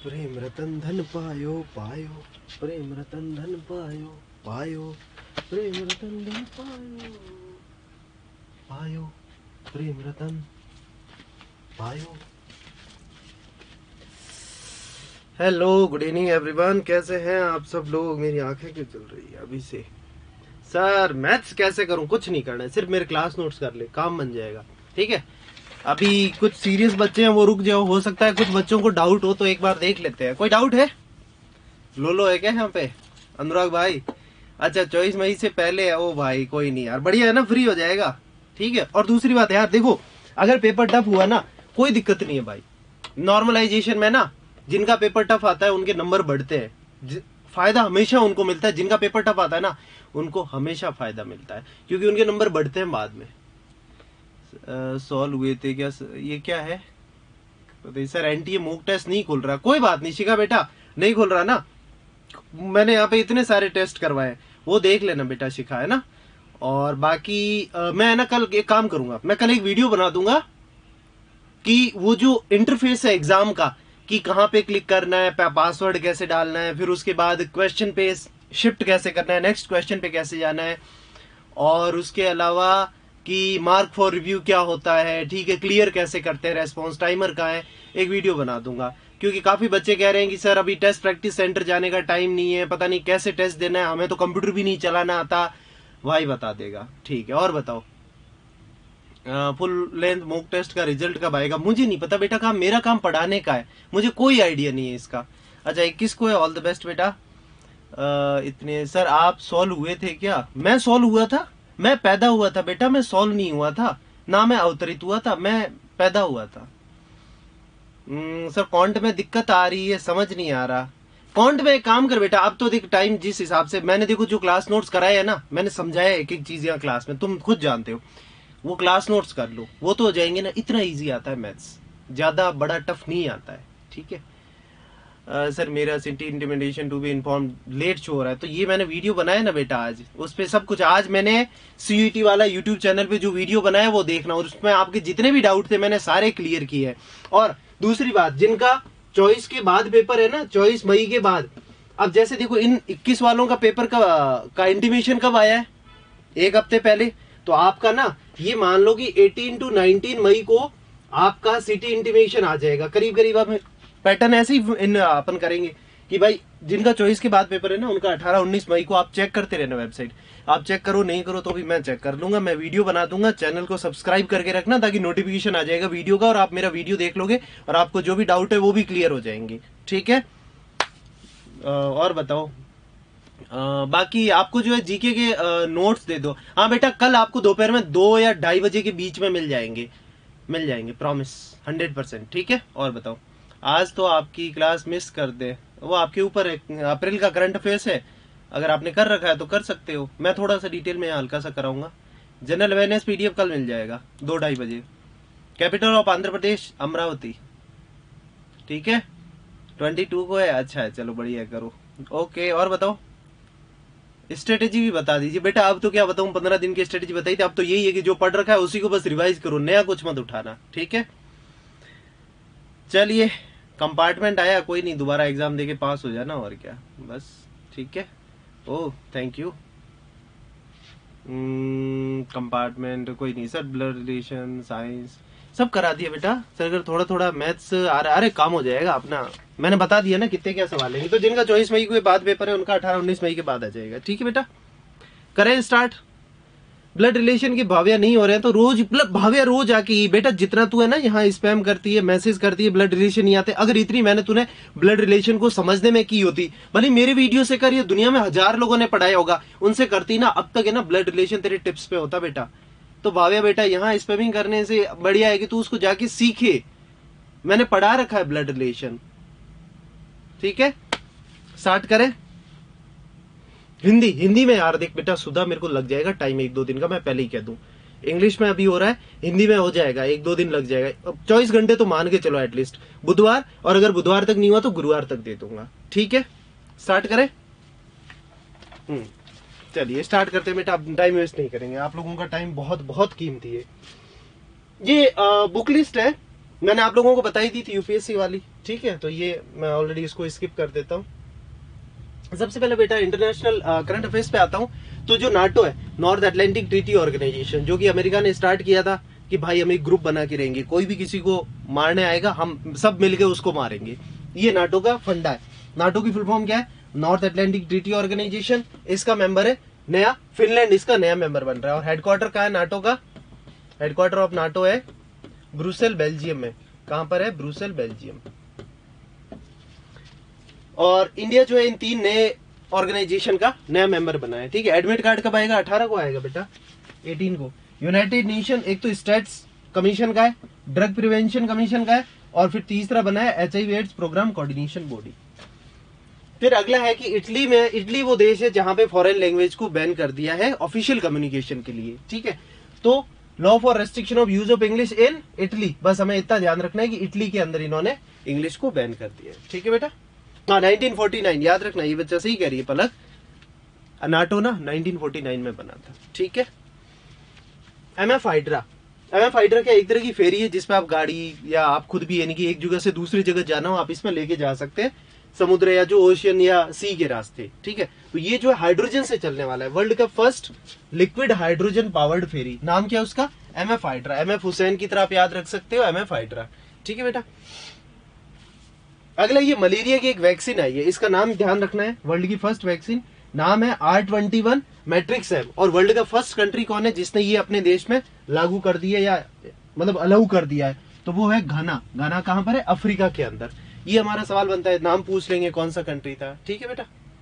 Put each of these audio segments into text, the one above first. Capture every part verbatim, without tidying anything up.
प्रेम रतन धन पायो पायो, प्रेम रतन धन पायो पायो, प्रेम रतन धन पायो पायो, प्रेम रतन पायो। हेलो, गुड इवनिंग एवरीवन, कैसे हैं आप सब लोग? मेरी आंखें क्यों चल रही है अभी से? सर मैथ्स कैसे करूं? कुछ नहीं करना है, सिर्फ मेरे क्लास नोट्स कर ले, काम बन जाएगा। ठीक है, अभी कुछ सीरियस बच्चे हैं वो रुक जाओ, हो सकता है कुछ बच्चों को डाउट हो तो एक बार देख लेते हैं। कोई डाउट है? लोलो है क्या यहाँ पे? अनुराग भाई, अच्छा चौबीस मई से पहले है। ओ भाई कोई नहीं यार, बढ़िया है ना, फ्री हो जाएगा। ठीक है, और दूसरी बात यार देखो, अगर पेपर टफ हुआ ना कोई दिक्कत नहीं है भाई। नॉर्मलाइजेशन में ना जिनका पेपर टफ आता है उनके नंबर बढ़ते हैं, फायदा हमेशा उनको मिलता है। जिनका पेपर टफ आता है ना उनको हमेशा फायदा मिलता है, क्योंकि उनके नंबर बढ़ते हैं बाद में। सॉल्व हुए थे क्या? ये क्या है सर? एनटीए मॉक टेस्ट नहीं खुल रहा। कोई बात नहीं शिखा बेटा, नहीं खुल रहा ना, मैंने यहाँ पे इतने सारे टेस्ट करवाए, वो देख लेना बेटा शिखा, है ना। और बाकी आ, मैं ना कल एक काम करूंगा, मैं कल एक वीडियो बना दूंगा कि वो जो इंटरफेस है एग्जाम का, कि कहाँ पे क्लिक करना है, पासवर्ड कैसे डालना है, फिर उसके बाद क्वेश्चन पे शिफ्ट कैसे करना है, नेक्स्ट क्वेश्चन पे कैसे जाना है, और उसके अलावा कि मार्क फॉर रिव्यू क्या होता है, ठीक है, क्लियर कैसे करते हैं, रेस्पॉन्स टाइमर का है, एक वीडियो बना दूंगा। क्योंकि काफी बच्चे कह रहे हैं कि सर अभी टेस्ट प्रैक्टिस सेंटर जाने का टाइम नहीं है, पता नहीं कैसे टेस्ट देना है, हमें तो कंप्यूटर भी नहीं चलाना आता। भाई बता देगा। ठीक है, और बताओ फुल लेंथ मॉक टेस्ट का रिजल्ट कब आएगा? मुझे नहीं पता बेटा, काम मेरा काम पढ़ाने का है, मुझे कोई आइडिया नहीं है इसका। अच्छा इक्कीस को है, ऑल द बेस्ट बेटा। आ, इतने सर आप सॉल्व हुए थे क्या? मैं सॉल्व हुआ था? मैं पैदा हुआ था बेटा, मैं सॉल्व नहीं हुआ था ना, मैं अवतरित हुआ था, मैं पैदा हुआ था। सर कॉन्ट में दिक्कत आ रही है, समझ नहीं आ रहा। कॉन्ट में एक काम कर बेटा, अब तो देख टाइम जिस हिसाब से मैंने देखो जो क्लास नोट्स कराए है ना, मैंने समझाया एक एक चीज यहाँ क्लास में, तुम खुद जानते हो, वो क्लास नोट्स कर लो, वो तो हो जाएंगे ना। इतना इजी आता है मैथ्स, ज्यादा बड़ा टफ नहीं आता है। ठीक है uh, सर मेरा city intimidation to be inform late show हो रहा है, तो ये मैंने वीडियो बनाया ना बेटा आज, उस पे सब कुछ, आज मैंने सीयूईटी वाला यूट्यूब चैनल पे जो वीडियो बनाया वो देखना, और उसमें आपके जितने भी डाउट थे मैंने सारे क्लियर किए हैं। और दूसरी बात, जिनका चौबीस के बाद पेपर है ना, चौबीस मई के बाद, अब जैसे देखो इन इक्कीस वालों का पेपर का, का इंटीमेशन कब आया है? एक हफ्ते पहले। तो आपका ना ये मान लो कि अठारह टू उन्नीस मई को आपका सिटी इंटीमेशन आ जाएगा, करीब करीब। आप पैटर्न ऐसे ही अपन करेंगे कि भाई जिनका चॉइस के बाद पेपर है ना उनका अठारह उन्नीस मई को आप चेक करते रहना वेबसाइट, आप चेक करो, नहीं करो तो भी मैं चेक कर लूंगा, मैं वीडियो बना दूंगा। चैनल को सब्सक्राइब करके रखना ताकि नोटिफिकेशन आ जाएगा वीडियो का, और आप मेरा वीडियो देख लोगे और आपको जो भी डाउट है वो भी क्लियर हो जाएंगे। ठीक है, और बताओ आ, बाकी आपको जो है जीके के आ, नोट्स दे दो। हाँ बेटा, कल आपको दोपहर में दो या ढाई बजे के बीच में मिल जाएंगे, मिल जाएंगे, प्रॉमिस, हंड्रेड परसेंट। ठीक है, और बताओ आज तो आपकी क्लास मिस कर दे, वो आपके ऊपर है। अप्रैल का करंट अफेयर्स है, अगर आपने कर रखा है तो कर सकते हो, मैं थोड़ा सा डिटेल में हल्का सा कराऊंगा। जनरल अवेयरनेस पीडीएफ कल मिल जाएगा दो ढाई बजे। Capital of Andhra Pradesh Amaravati. ठीक है, ट्वेंटी टू को है, अच्छा है, चलो बढ़िया करो। ओके, और बताओ स्ट्रेटेजी भी बता दीजिए बेटा। अब तो क्या बताऊं, पंद्रह दिन की स्ट्रेटेजी बताई थी, अब तो यही है कि जो पढ़ रखा है उसी को बस रिवाइज करो, नया कुछ मत उठाना। ठीक है, चलिए कंपार्टमेंट आया, कोई नहीं, दोबारा एग्जाम देके पास हो जाना, और क्या बस। ठीक है, ओह थैंक यू। कंपार्टमेंट कोई नहीं सर, ब्लड रिलेशन, साइंस सब करा दिया बेटा सर। अगर थोड़ा थोड़ा मैथ्स आ रहा, अरे काम हो जाएगा अपना, मैंने बता दिया ना कितने क्या सवाल है। तो जिनका चौबीस मई के बाद पेपर है उनका अठारह उन्नीस मई के बाद आ जाएगा। ठीक है बेटा, करें स्टार्ट। ब्लड रिलेशन के भाविया नहीं हो रहे हैं तो रोज भाविया रोज आके बेटा, जितना तू है ना यहाँ स्पैम करती है, मैसेज करती है, ब्लड रिलेशन नहीं आते, अगर इतनी मैंने तूने ब्लड रिलेशन को समझने में की होती, भले मेरे वीडियो से कर, ये दुनिया में हजार लोगों ने पढ़ाया होगा, उनसे करती ना, अब तक है ना ब्लड रिलेशन तेरे टिप्स पे होता बेटा। तो भाविया बेटा यहाँ स्पैमिंग करने से बढ़िया है कि तू उसको जाके सीखे, मैंने पढ़ा रखा है ब्लड रिलेशन। ठीक है, स्टार्ट करें। हिंदी हिंदी में यार देख बेटा, सुधा मेरे को लग जाएगा टाइम एक दो दिन का, मैं पहले ही कह दूं। इंग्लिश में अभी हो रहा है, हिंदी में हो जाएगा, एक दो दिन लग जाएगा। अब चौबीस घंटे तो मान के चलो एटलीस्ट, बुधवार, और अगर बुधवार तक नहीं हुआ तो गुरुवार तक दे दूंगा। ठीक है, स्टार्ट करें। हम्म चलिए स्टार्ट करते हैं बेटा, अब टाइम वेस्ट नहीं करेंगे, आप लोगों का टाइम बहुत बहुत कीमती है। ये बुक लिस्ट है, मैंने आप लोगों को बताई दी थी यूपीएससी वाली। ठीक है, तो ये मैं ऑलरेडी इसको स्किप कर देता हूँ। सबसे पहले बेटा इंटरनेशनल करंट अफेयर्स पे आता हूँ। तो जो नाटो है, नॉर्थ अटलांटिक ट्रीटी ऑर्गेनाइजेशन, जो कि अमेरिका ने स्टार्ट किया था कि भाई हम एक ग्रुप बना के रहेंगे, कोई भी किसी को मारने आएगा हम सब मिलके उसको मारेंगे, ये नाटो का फंडा है। नाटो की फुल फॉर्म क्या है? North Atlantic Treaty Organization. इसका मेंबर है नया फिनलैंड, इसका नया मेंबर बन रहा है। और हेडक्वार्टर कहाँ है नाटो का? हेडक्वार्टर ऑफ नाटो है ब्रुसेल, बेल्जियम में। कहां पर है? Brussels, Belgium. और इंडिया जो है इन तीन नए ऑर्गेनाइजेशन का नया मेंबर बना है। ठीक है, एडमिट कार्ड कब आएगा? अठारह को आएगा बेटा, अठारह को। यूनाइटेड नेशन एक तो स्टेट्स कमीशन का है, ड्रग प्रिवेंशन कमीशन का है, और फिर तीसरा बना है H I V AIDS programme coordination body. फिर अगला है कि इटली में, इटली वो देश है जहां पे फॉरेन लैंग्वेज को बैन कर दिया है ऑफिशियल कम्युनिकेशन के लिए। ठीक है, तो law for restriction of use of English in Italy, बस हमें इतना ध्यान रखना है कि इटली के अंदर इन्होंने इंग्लिश को बैन कर दिया है। ठीक है बेटा, हाँ नाइनटीन फोर्टी नाइन, याद रखना, ये बच्चा सही कह रही है पलक, नाटो ना नाइनटीन फोर्टी नाइन में बना था। ठीक है, M F Hydra, M F Hydra क्या एक तरह की फेरी है जिसपे आप गाड़ी या आप खुद भी यानी कि एक जगह से दूसरी जगह जाना हो आप इसमें लेके जा सकते हैं, समुद्र या जो ओशियन या सी के रास्ते। ठीक है, तो ये जो है हाइड्रोजन से चलने वाला है, वर्ल्ड का first liquid hydrogen powered ferry. नाम क्या है उसका? M F Hydra. M F Husain की तरह आप याद रख सकते हो, एम एफ हाइड्रा। ठीक है बेटा, अगला ये मलेरिया की एक वैक्सीन आई है, इसका नाम ध्यान रखना है, वर्ल्ड की फर्स्ट वैक्सीन, नाम है R twenty one Matrix M. और वर्ल्ड का फर्स्ट कंट्री कौन है जिसने ये अपने देश में लागू कर दिया या मतलब अलाउ कर दिया है? तो वो है घाना। घाना कहां पर है? अफ्रीका के अंदर। ये हमारा सवाल बनता है, नाम पूछ लेंगे कौन सा कंट्री था। ठीक है बेटा,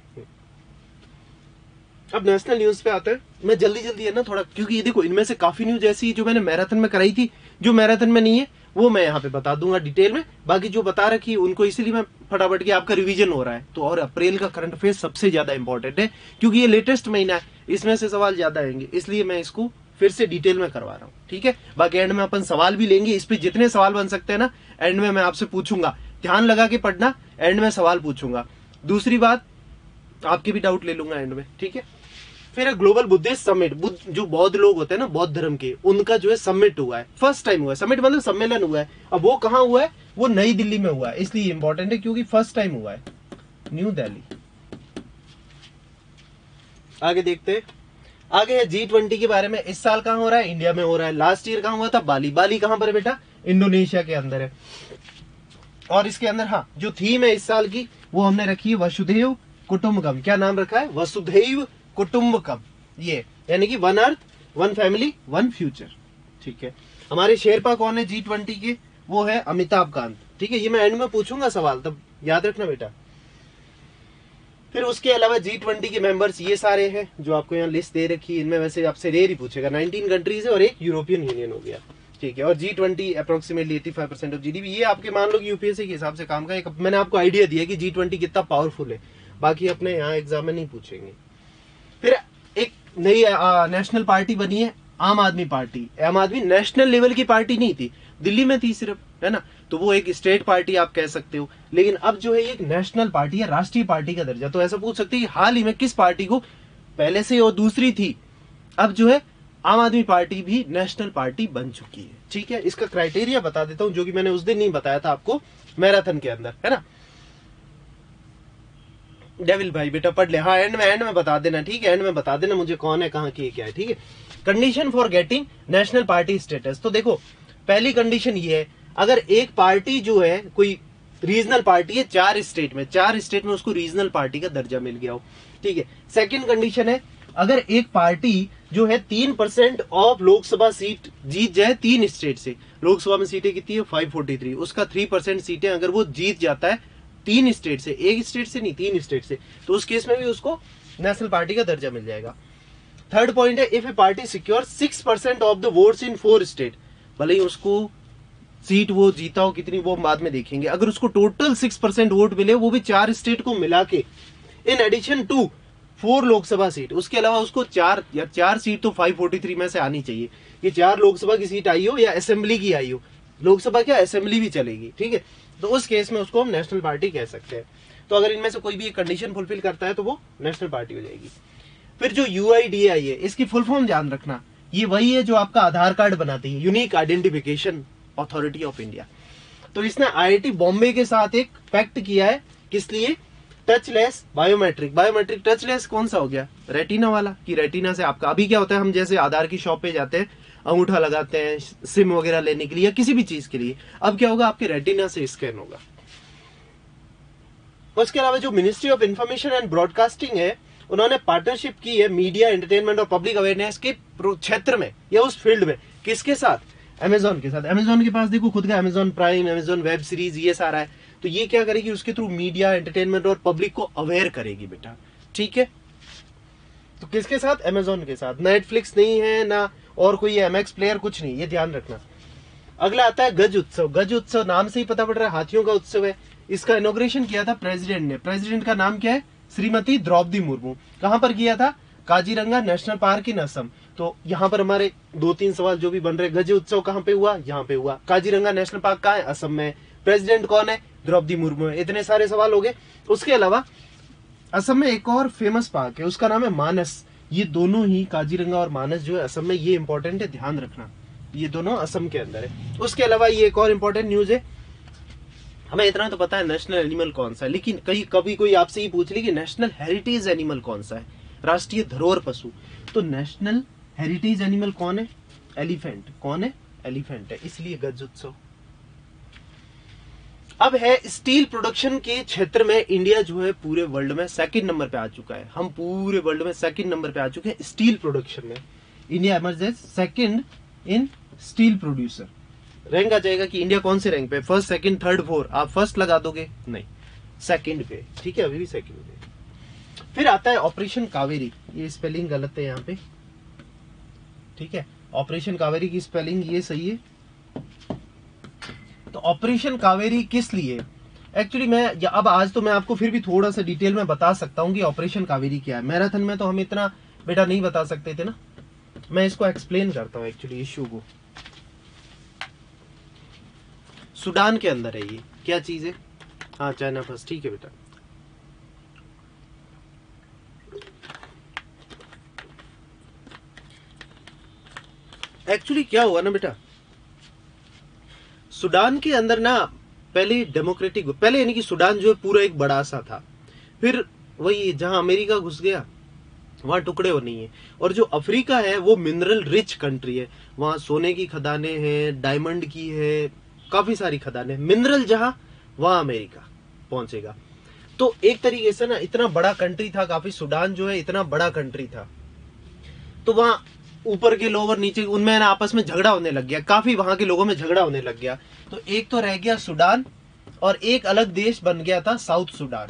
अब नेशनल न्यूज पे आते हैं। मैं जल्दी जल्दी है ना थोड़ा, क्योंकि ये देखो इनमें से काफी न्यूज ऐसी जो मैंने मैराथन में कराई थी, जो मैराथन में नहीं है वो मैं यहाँ पे बता दूंगा डिटेल में, बाकी जो बता रखी है उनको इसीलिए मैं फटाफट की आपका रिवीजन हो रहा है। तो और अप्रैल का करंट अफेयर सबसे ज्यादा इंपॉर्टेंट है क्योंकि ये लेटेस्ट महीना है, इसमें से सवाल ज्यादा आएंगे, इसलिए मैं इसको फिर से डिटेल में करवा रहा हूँ। ठीक है, बाकी एंड में अपन सवाल भी लेंगे, इस पे जितने सवाल बन सकते हैं ना एंड में मैं आपसे पूछूंगा, ध्यान लगा के पढ़ना, एंड में सवाल पूछूंगा। दूसरी बात, आपके भी डाउट ले लूंगा एंड में। ठीक है, फिर ग्लोबल बुद्धिस्ट समिट, बुद्ध जो बौद्ध लोग होते हैं ना बौद्ध धर्म के, उनका जो है समिट हुआ है, फर्स्ट टाइम हुआ है। समिट मतलब सम्मेलन हुआ है। अब वो कहाँ हुआ है? वो नई दिल्ली में हुआ है, इसलिए इंपॉर्टेंट है क्योंकि फर्स्ट टाइम हुआ है, न्यू दिल्ली। आगे देखते हैं, आगे है जी ट्वेंटी के बारे में। इस साल कहाँ हो रहा है? इंडिया में हो रहा है। लास्ट ईयर कहाँ हुआ था? बाली। बाली कहाँ पर है बेटा? इंडोनेशिया के अंदर है। और इसके अंदर हाँ जो थीम है इस साल की वो हमने रखी है वसुधैव कुटुंबकम। क्या नाम रखा है? वसुधैव कुटुंबकम, ये यानी कि one earth one family one future. ठीक है, हमारे शेरपा कौन है जी ट्वेंटी के? वो है अमिताभ कांत। ठीक है, ये मैं एंड में पूछूंगा सवाल, तब याद रखना बेटा। फिर उसके अलावा जी ट्वेंटी के मेंबर्स ये सारे हैं जो आपको यहाँ लिस्ट दे रखी है, इनमें वैसे आपसे रेयर ही पूछेगा, नाइनटीन कंट्रीज है और एक यूरोपियन यूनियन हो गया। ठीक है, और G twenty approximately eighty five percent of GDP. ये आपके मान लो कि यूपीएससी के हिसाब से काम का एक, मैंने आपको आइडिया दिया कि जी ट्वेंटी कितना पावरफुल है, बाकी अपने यहाँ एग्जाम में नहीं पूछेंगे। फिर एक नई नेशनल पार्टी बनी है, आम आदमी पार्टी। आम आदमी नेशनल लेवल की पार्टी नहीं थी, दिल्ली में थी सिर्फ, है ना, तो वो एक स्टेट पार्टी आप कह सकते हो, लेकिन अब जो है एक नेशनल पार्टी है, राष्ट्रीय पार्टी का दर्जा। तो ऐसा पूछ सकते हैं कि हाल ही में किस पार्टी को, पहले से और दूसरी थी, अब जो है आम आदमी पार्टी भी नेशनल पार्टी बन चुकी है। ठीक है, इसका क्राइटेरिया बता देता हूं जो कि मैंने उस दिन नहीं बताया था आपको मैराथन के अंदर, है ना। डेविल भाई बेटा पढ़ ले, हाँ एंड में एंड में बता देना। ठीक है, एंड में बता देना मुझे कौन है, कहाँ की क्या है। ठीक है, condition for getting national party status. तो देखो पहली कंडीशन ये है, अगर एक पार्टी जो है कोई रीजनल पार्टी है चार स्टेट में, चार स्टेट में उसको रीजनल पार्टी का दर्जा मिल गया हो। ठीक है, सेकंड कंडीशन है अगर एक पार्टी जो है तीन परसेंट ऑफ लोकसभा सीट जीत जाए तीन स्टेट से, लोकसभा में सीटें कितनी है फाइव फोर्टी थ्री, उसका थ्री परसेंट सीटें अगर वो जीत जाता है तीन स्टेट से, एक स्टेट से नहीं तीन स्टेट से, तो उस केस में भी उसको नेशनल पार्टी का दर्जा मिल जाएगा। थर्ड पॉइंट है if a party secure six percent of the votes in four state, भले ही उसको सीट वो जीता हो कितनी वो बाद में देखेंगे, अगर उसको टोटल सिक्स परसेंट वोट मिले वो भी चार स्टेट को मिला के, in addition to four Lok Sabha seat, उसके अलावा उसको चार या चार सीट तो फाइव फोर्टी थ्री में से आनी चाहिए, ये चार लोकसभा की सीट आई हो या असेंबली की आई हो, लोकसभा क्या असेंबली भी चलेगी। ठीक है, तो उस केस में उसको हम नेशनल पार्टी कह सकते हैं। तो अगर इनमें से कोई भी एक कंडीशन फुलफिल करता है तो वो नेशनल पार्टी हो जाएगी। फिर जो यूआईडीएआई है इसकी फुल फॉर्म ध्यान रखना, ये वही है जो आपका आधार कार्ड बनाती है, unique identification authority of India. तो इसने आईआईटी बॉम्बे के साथ एक पैक्ट किया है, किस लिए? Touchless biometric. बायोमेट्रिक टचलेस कौन सा हो गया? रेटिना वाला, कि रेटिना से आपका अभी क्या होता है, हम जैसे आधार की शॉप पे जाते हैं, अंगूठा लगाते हैं सिम वगैरह लेने के लिए या किसी भी चीज के लिए, अब क्या होगा, आपके रेटिना से स्कैन होगा। उसके अलावा जो ministry of information and broadcasting है, उन्होंने पार्टनरशिप की है मीडिया एंटरटेनमेंट और पब्लिक अवेयरनेस के क्षेत्र में या उस फील्ड में, किसके साथ? अमेजोन के साथ। अमेजोन के पास देखो खुद का Amazon Prime, Amazon web series, ये सारा है। तो ये क्या करेगी, उसके थ्रू मीडिया एंटरटेनमेंट और पब्लिक को अवेयर करेगी बेटा, ठीक है। तो किसके साथ? अमेजोन के साथ। नेटफ्लिक्स नहीं है ना और कोई एमएक्स प्लेयर, कुछ नहीं, ये ध्यान रखना। अगला आता है गज उत्सव। गज उत्सव नाम से ही पता पड़ रहा है हाथियों का उत्सव है। इसका इनॉग्रेशन किया था प्रेसिडेंट ने। प्रेसिडेंट का नाम क्या है? श्रीमती द्रौपदी मुर्मू। कहां पर किया था? Kaziranga national park in Assam. तो यहाँ पर हमारे दो तीन सवाल जो भी बन रहे, गज उत्सव कहाँ पे हुआ? यहाँ पे हुआ। काजीरंगा नेशनल पार्क कहाँ है? असम में। प्रेसिडेंट कौन है? द्रौपदी मुर्मू है। इतने सारे सवाल हो गए। उसके अलावा असम में एक और फेमस पार्क है, उसका नाम है मानस। ये दोनों ही, काजीरंगा और मानस जो है असम में, ये इंपॉर्टेंट है, ध्यान रखना, ये दोनों असम के अंदर है। उसके अलावा ये एक और इंपॉर्टेंट न्यूज है, हमें इतना तो पता है नेशनल एनिमल कौन सा है, लेकिन कहीं कभी कोई आपसे ये पूछ ली कि नेशनल हेरिटेज एनिमल कौन सा है, राष्ट्रीय धरोहर पशु, तो नेशनल हेरिटेज एनिमल कौन है? एलिफेंट। कौन है? एलिफेंट है, इसलिए गज उत्सव। अब है स्टील प्रोडक्शन के क्षेत्र में इंडिया जो है पूरे वर्ल्ड में सेकंड नंबर पे आ चुका है। हम पूरे वर्ल्ड में सेकंड नंबर पे आ चुके हैं स्टील प्रोडक्शन में। India emerges second in steel producer. Rank आ जाएगा कि इंडिया कौन से रैंक पे? First, second, third, fourth. आप फर्स्ट लगा दोगे? नहीं, सेकंड पे, ठीक है, अभी भी सेकंड पे। फिर आता है ऑपरेशन कावेरी। ये स्पेलिंग गलत है यहाँ पे, ठीक है। ऑपरेशन कावेरी की स्पेलिंग ये सही है। तो ऑपरेशन कावेरी किस लिए? एक्चुअली मैं अब आज तो मैं आपको फिर भी थोड़ा सा डिटेल में बता सकता हूँ कि ऑपरेशन कावेरी क्या है। मैराथन में तो हम इतना बेटा नहीं बता सकते थे ना, मैं इसको एक्सप्लेन करता हूँ एक्चुअली इश्यू को। सूडान के अंदर है ये, क्या चीज है? हाँ, चाइना फर्स्ट, ठीक है बेटा। एक्चुअली क्या हुआ ना बेटा, सूडान के अंदर ना पहले डेमोक्रेटिक, पहले यानी कि सूडान जो है पूरा एक बड़ा सा था, फिर वही जहां अमेरिका घुस गया वहां टुकड़े हो नहीं है। और जो अफ्रीका है वो मिनरल रिच कंट्री है, वहां सोने की खदानें हैं, डायमंड की है, काफी सारी खदानें। मिनरल जहां, वहां अमेरिका पहुंचेगा। तो एक तरीके से ना इतना बड़ा कंट्री था, काफी सूडान जो है इतना बड़ा कंट्री था, तो वहां ऊपर के लोग और नीचे उनमें ना आपस में झगड़ा होने लग गया, काफी वहां के लोगों में झगड़ा होने लग गया। तो एक तो रह गया सूडान और एक अलग देश बन गया था साउथ सूडान।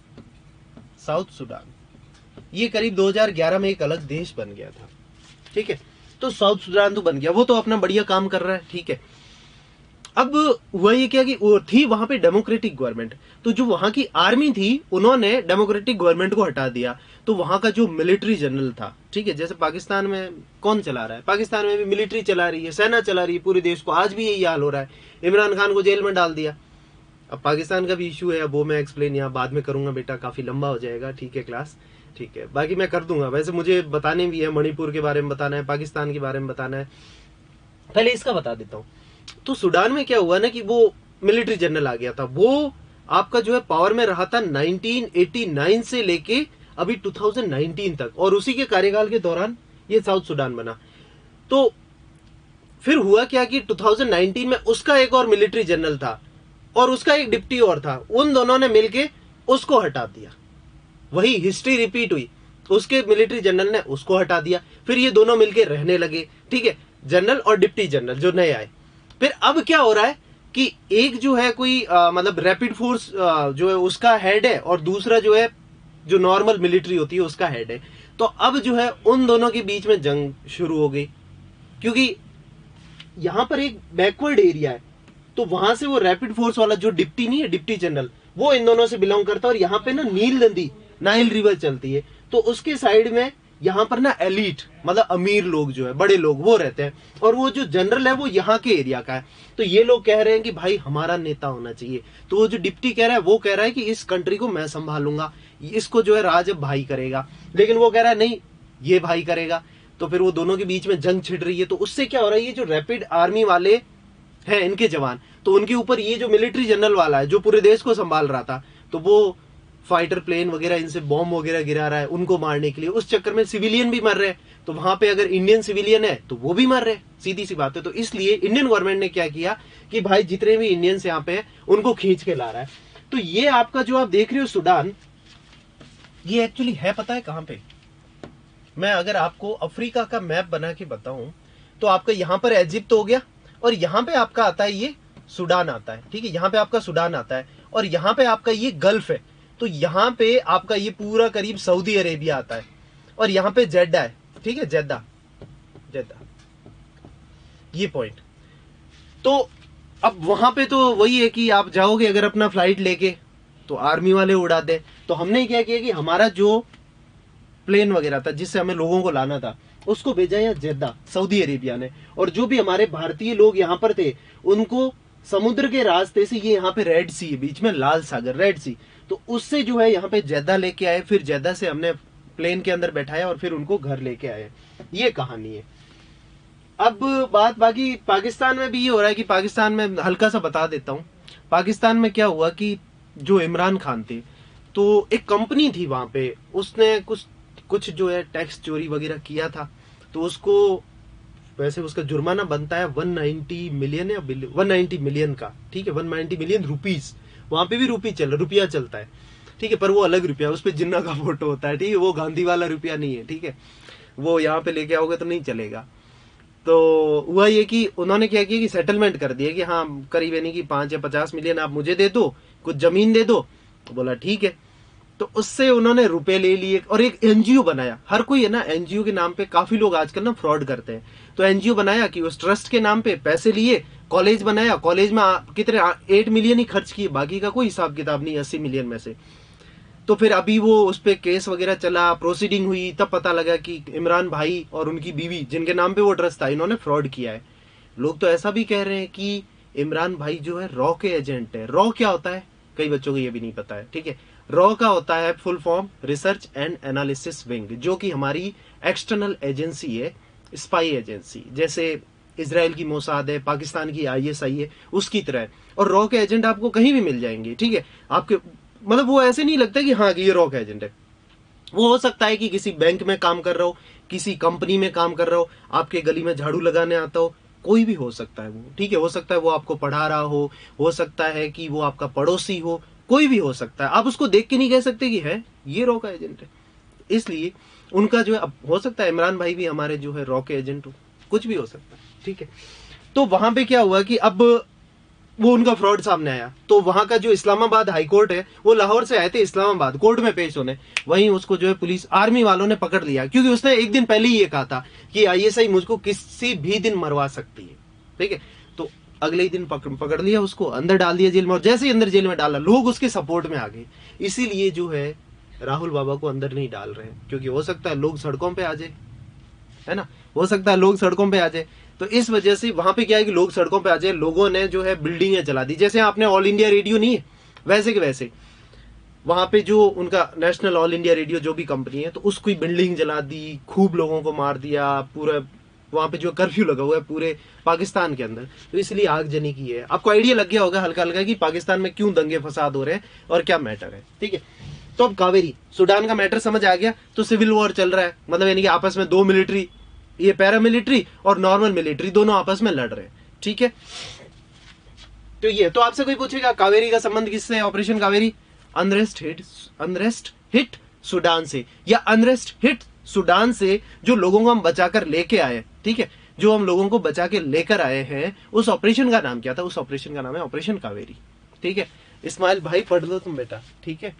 साउथ सूडान ये करीब दो हज़ार ग्यारह में एक अलग देश बन गया था, ठीक है। तो साउथ सूडान तो बन गया, वो तो अपना बढ़िया काम कर रहा है, ठीक है। अब हुआ ये क्या कि वो थी वहां पे डेमोक्रेटिक गवर्नमेंट, तो जो वहां की आर्मी थी उन्होंने डेमोक्रेटिक गवर्नमेंट को हटा दिया। तो वहां का जो मिलिट्री जनरल था, ठीक है, जैसे पाकिस्तान में कौन चला रहा है, पाकिस्तान में भी मिलिट्री चला रही है, सेना चला रही है पूरे देश को, आज भी यही हाल हो रहा है। इमरान खान को जेल में डाल दिया। अब पाकिस्तान का भी इशू है, अब वो मैं एक्सप्लेन यहाँ बाद में करूंगा बेटा, काफी लंबा हो जाएगा, ठीक है क्लास, ठीक है। बाकी मैं कर दूंगा, वैसे मुझे बताने भी है, मणिपुर के बारे में बताना है, पाकिस्तान के बारे में बताना है, पहले इसका बता देता हूँ। तो सूडान में क्या हुआ ना कि वो मिलिट्री जनरल आ गया था, वो आपका जो है पावर में रहा था नाइनटीन एटी नाइन से लेके अभी टू थाउजेंड नाइनटीन तक, और उसी के कार्यकाल के दौरान ये साउथ सूडान बना। तो फिर हुआ क्या कि टू थाउजेंड नाइनटीन में उसका एक और मिलिट्री जनरल था और उसका एक डिप्टी और था, उन दोनों ने मिलके उसको हटा दिया। वही हिस्ट्री रिपीट हुई, उसके मिलिट्री जनरल ने उसको हटा दिया, फिर ये दोनों मिलके रहने लगे, ठीक है, जनरल और डिप्टी जनरल जो नए आए। फिर अब क्या हो रहा है कि एक जो है कोई आ, मतलब रैपिड फोर्स आ, जो है उसका हेड है और दूसरा जो है जो नॉर्मल मिलिट्री होती है उसका हेड है। तो अब जो है उन दोनों के बीच में जंग शुरू हो गई, क्योंकि यहां पर एक बैकवर्ड एरिया है, तो वहां से वो रैपिड फोर्स वाला जो डिप्टी नहीं है, डिप्टी जनरल, वो इन दोनों से बिलोंग करता है। और यहाँ पे ना नील नदी, नाइल रिवर चलती है, तो उसके साइड में यहाँ पर ना एलीट मतलब अमीर लोग जो है, बड़े लोग वो रहते हैं, और वो जो जनरल है वो यहाँ के एरिया का है। तो ये लोग कह रहे हैं कि भाई हमारा नेता होना चाहिए। तो वो जो डिप्टी कह रहा है वो कह रहा है कि इस कंट्री को मैं संभालूंगा, इसको जो है राज भाई करेगा, लेकिन वो कह रहा है नहीं ये भाई करेगा। तो फिर वो दोनों के बीच में जंग छिड़ रही है। तो उससे क्या हो रहा है, ये जो रैपिड आर्मी वाले हैं इनके जवान, तो उनके ऊपर ये जो मिलिट्री जनरल वाला है जो पूरे देश को संभाल रहा था, तो वो फाइटर प्लेन वगैरह इनसे बॉम्ब वगैरह गिरा रहा है उनको मारने के लिए, उस चक्कर में सिविलियन भी मर रहे हैं। तो वहां पे अगर इंडियन सिविलियन है तो वो भी मर रहे हैं, सीधी सी बात है। तो इसलिए इंडियन गवर्नमेंट ने क्या किया कि भाई जितने भी इंडियंस यहाँ पे हैं उनको खींच के ला रहा है। तो ये आपका जो आप देख रहे हो सूडान, ये एक्चुअली है पता है कहां पे? मैं अगर आपको अफ्रीका का मैप बना के बताऊं तो आपका यहां पर इजिप्ट हो गया, और यहां पे आपका आता है ये सूडान आता है, ठीक है, यहां पे आपका सूडान आता है, और यहां पे आपका ये गल्फ है, तो यहां पे आपका ये पूरा करीब सऊदी अरेबिया आता है, और यहां पे जेड्डा है, ठीक है, जेद्दा जेद्दा ये पॉइंट। तो अब वहां पे तो वही है कि आप जाओगे अगर अपना फ्लाइट लेके तो आर्मी वाले उड़ा दे। तो हमने क्या किया कि हमारा जो प्लेन वगैरह था जिससे हमें लोगों को लाना था उसको भेजा यहाँ जेद्दा सऊदी अरेबिया ने, और जो भी हमारे भारतीय लोग यहाँ पर थे उनको समुद्र के रास्ते से, ये यहाँ पे रेड सी है बीच में, लाल सागर रेड सी, तो उससे जो है यहाँ पे जेद्दा लेके आए, फिर जेद्दा से हमने प्लेन के अंदर बैठाया और फिर उनको घर लेके आए। ये कहानी है। अब बात बाकी पाकिस्तान में भी ये हो रहा है कि पाकिस्तान में हल्का सा बता देता हूँ। पाकिस्तान में क्या हुआ कि जो इमरान खान थे, तो एक कंपनी थी वहां पे, उसने कुछ कुछ जो है टैक्स चोरी वगैरह किया था, तो उसको वैसे उसका जुर्माना बनता है एक सौ नब्बे मिलियन या एक सौ नब्बे मिलियन का, ठीक है, एक सौ नब्बे मिलियन रुपीस। वहां पे भी रुपी चल रुपया चलता है, ठीक है, पर वो अलग रुपया, उस पर जिन्ना का फोटो होता है, ठीक है, वो गांधी वाला रुपया नहीं है, ठीक है, वो यहाँ पे लेके आओगे तो नहीं चलेगा। तो हुआ ये कि उन्होंने क्या किया कि सेटलमेंट कर दिया कि हाँ करीब यानी कि पांच या पचास मिलियन आप मुझे दे दो, कुछ जमीन दे दो। तो बोला ठीक है, तो उससे उन्होंने रुपए ले लिए और एक एनजीओ बनाया। हर कोई है ना एनजीओ के नाम पे, काफी लोग आजकल ना फ्रॉड करते हैं, तो एनजीओ बनाया कि उस ट्रस्ट के नाम पे पैसे लिए, कॉलेज बनाया, कॉलेज में कितने आठ मिलियन ही खर्च किए, बाकी का कोई हिसाब किताब नहीं अस्सी मिलियन में से। तो फिर अभी वो उस पर केस वगैरह चला, प्रोसीडिंग हुई, तब पता लगा कि इमरान भाई और उनकी बीवी जिनके नाम पे वो ट्रस्ट था इन्होंने फ्रॉड किया है। लोग तो ऐसा भी कह रहे हैं कि इमरान भाई जो है रॉ के एजेंट है। रॉ क्या होता है कई बच्चों को ये भी नहीं पता है, ठीक है। रॉ का होता है full form research and analysis wing, जो कि हमारी एक्सटर्नल एजेंसी है, स्पाई एजेंसी, जैसे इजराइल की मोसाद है, पाकिस्तान की आईएसआई है, उसकी तरह। और रॉ के एजेंट आपको कहीं भी मिल जाएंगे, ठीक है। आपके मतलब वो ऐसे नहीं लगता कि हाँ कि ये रॉ का एजेंट है। वो हो सकता है कि किसी बैंक में काम कर रहा हो, किसी कंपनी में काम कर रहा हो, आपके गली में झाड़ू लगाने आता हो, कोई भी हो सकता है वो, ठीक है। हो सकता है वो आपको पढ़ा रहा हो हो सकता है कि वो आपका पड़ोसी हो, कोई भी हो सकता है। आप उसको देख के नहीं कह सकते कि है ये रॉ का एजेंट है। इसलिए उनका जो है, अब हो सकता है इमरान भाई भी हमारे जो है रॉ के एजेंट हो, कुछ भी हो सकता है, ठीक है। तो वहां पे क्या हुआ कि अब वो उनका फ्रॉड सामने आया, तो वहां का जो इस्लामाबाद हाई कोर्ट है, वो लाहौर से आए थे इस्लामाबाद कोर्ट में पेश होने, वहीं उसको जो है पुलिस आर्मी वालों ने पकड़ लिया, क्योंकि उसने एक दिन पहले ही ये कहा था कि आईएसआई मुझको किसी भी दिन मरवा सकती है, ठीक है। तो अगले ही दिन पकड़, पकड़ लिया उसको, अंदर डाल दिया जेल में, और जैसे ही अंदर जेल में डाला लोग उसके सपोर्ट में आ गए। इसीलिए जो है राहुल बाबा को अंदर नहीं डाल रहे हैं, क्योंकि हो सकता है लोग सड़कों पे आ जाए, है ना, हो सकता है लोग सड़कों पे आ जाए। तो इस वजह से वहां पे क्या है कि लोग सड़कों पे आ जाए, लोगों ने जो है बिल्डिंगें जला दी, जैसे आपने ऑल इंडिया रेडियो नहीं है वैसे के वैसे वहां पे जो उनका नेशनल ऑल इंडिया रेडियो जो भी कंपनी है, तो उसको ही बिल्डिंग जला दी, खूब लोगों को मार दिया, पूरा वहां पे जो कर्फ्यू लगा हुआ है पूरे पाकिस्तान के अंदर। तो इसलिए आगजनी की है। आपको आइडिया लग गया होगा हल्का हल्का कि पाकिस्तान में क्यों दंगे फसाद हो रहे हैं और क्या मैटर है, ठीक है। तो अब कावेरी सूडान का मैटर समझ आ गया। तो सिविल वॉर चल रहा है, मतलब यानी कि आपस में दो मिलिट्री, ये पैरामिलिट्री और नॉर्मल मिलिट्री दोनों आपस में लड़ रहे हैं, ठीक है। तो ये तो आपसे कोई पूछेगा कावेरी का संबंध किससे है, operation Kaveri unrest hit unrest hit Sudan से, या अनरेस्ट हिट सूडान से जो लोगों को हम बचाकर लेके आए, ठीक है, जो हम लोगों को बचा के लेकर आए हैं, उस ऑपरेशन का नाम क्या था? उस ऑपरेशन का नाम है ऑपरेशन कावेरी, ठीक है। इस्माइल भाई पढ़ लो तुम बेटा, ठीक है।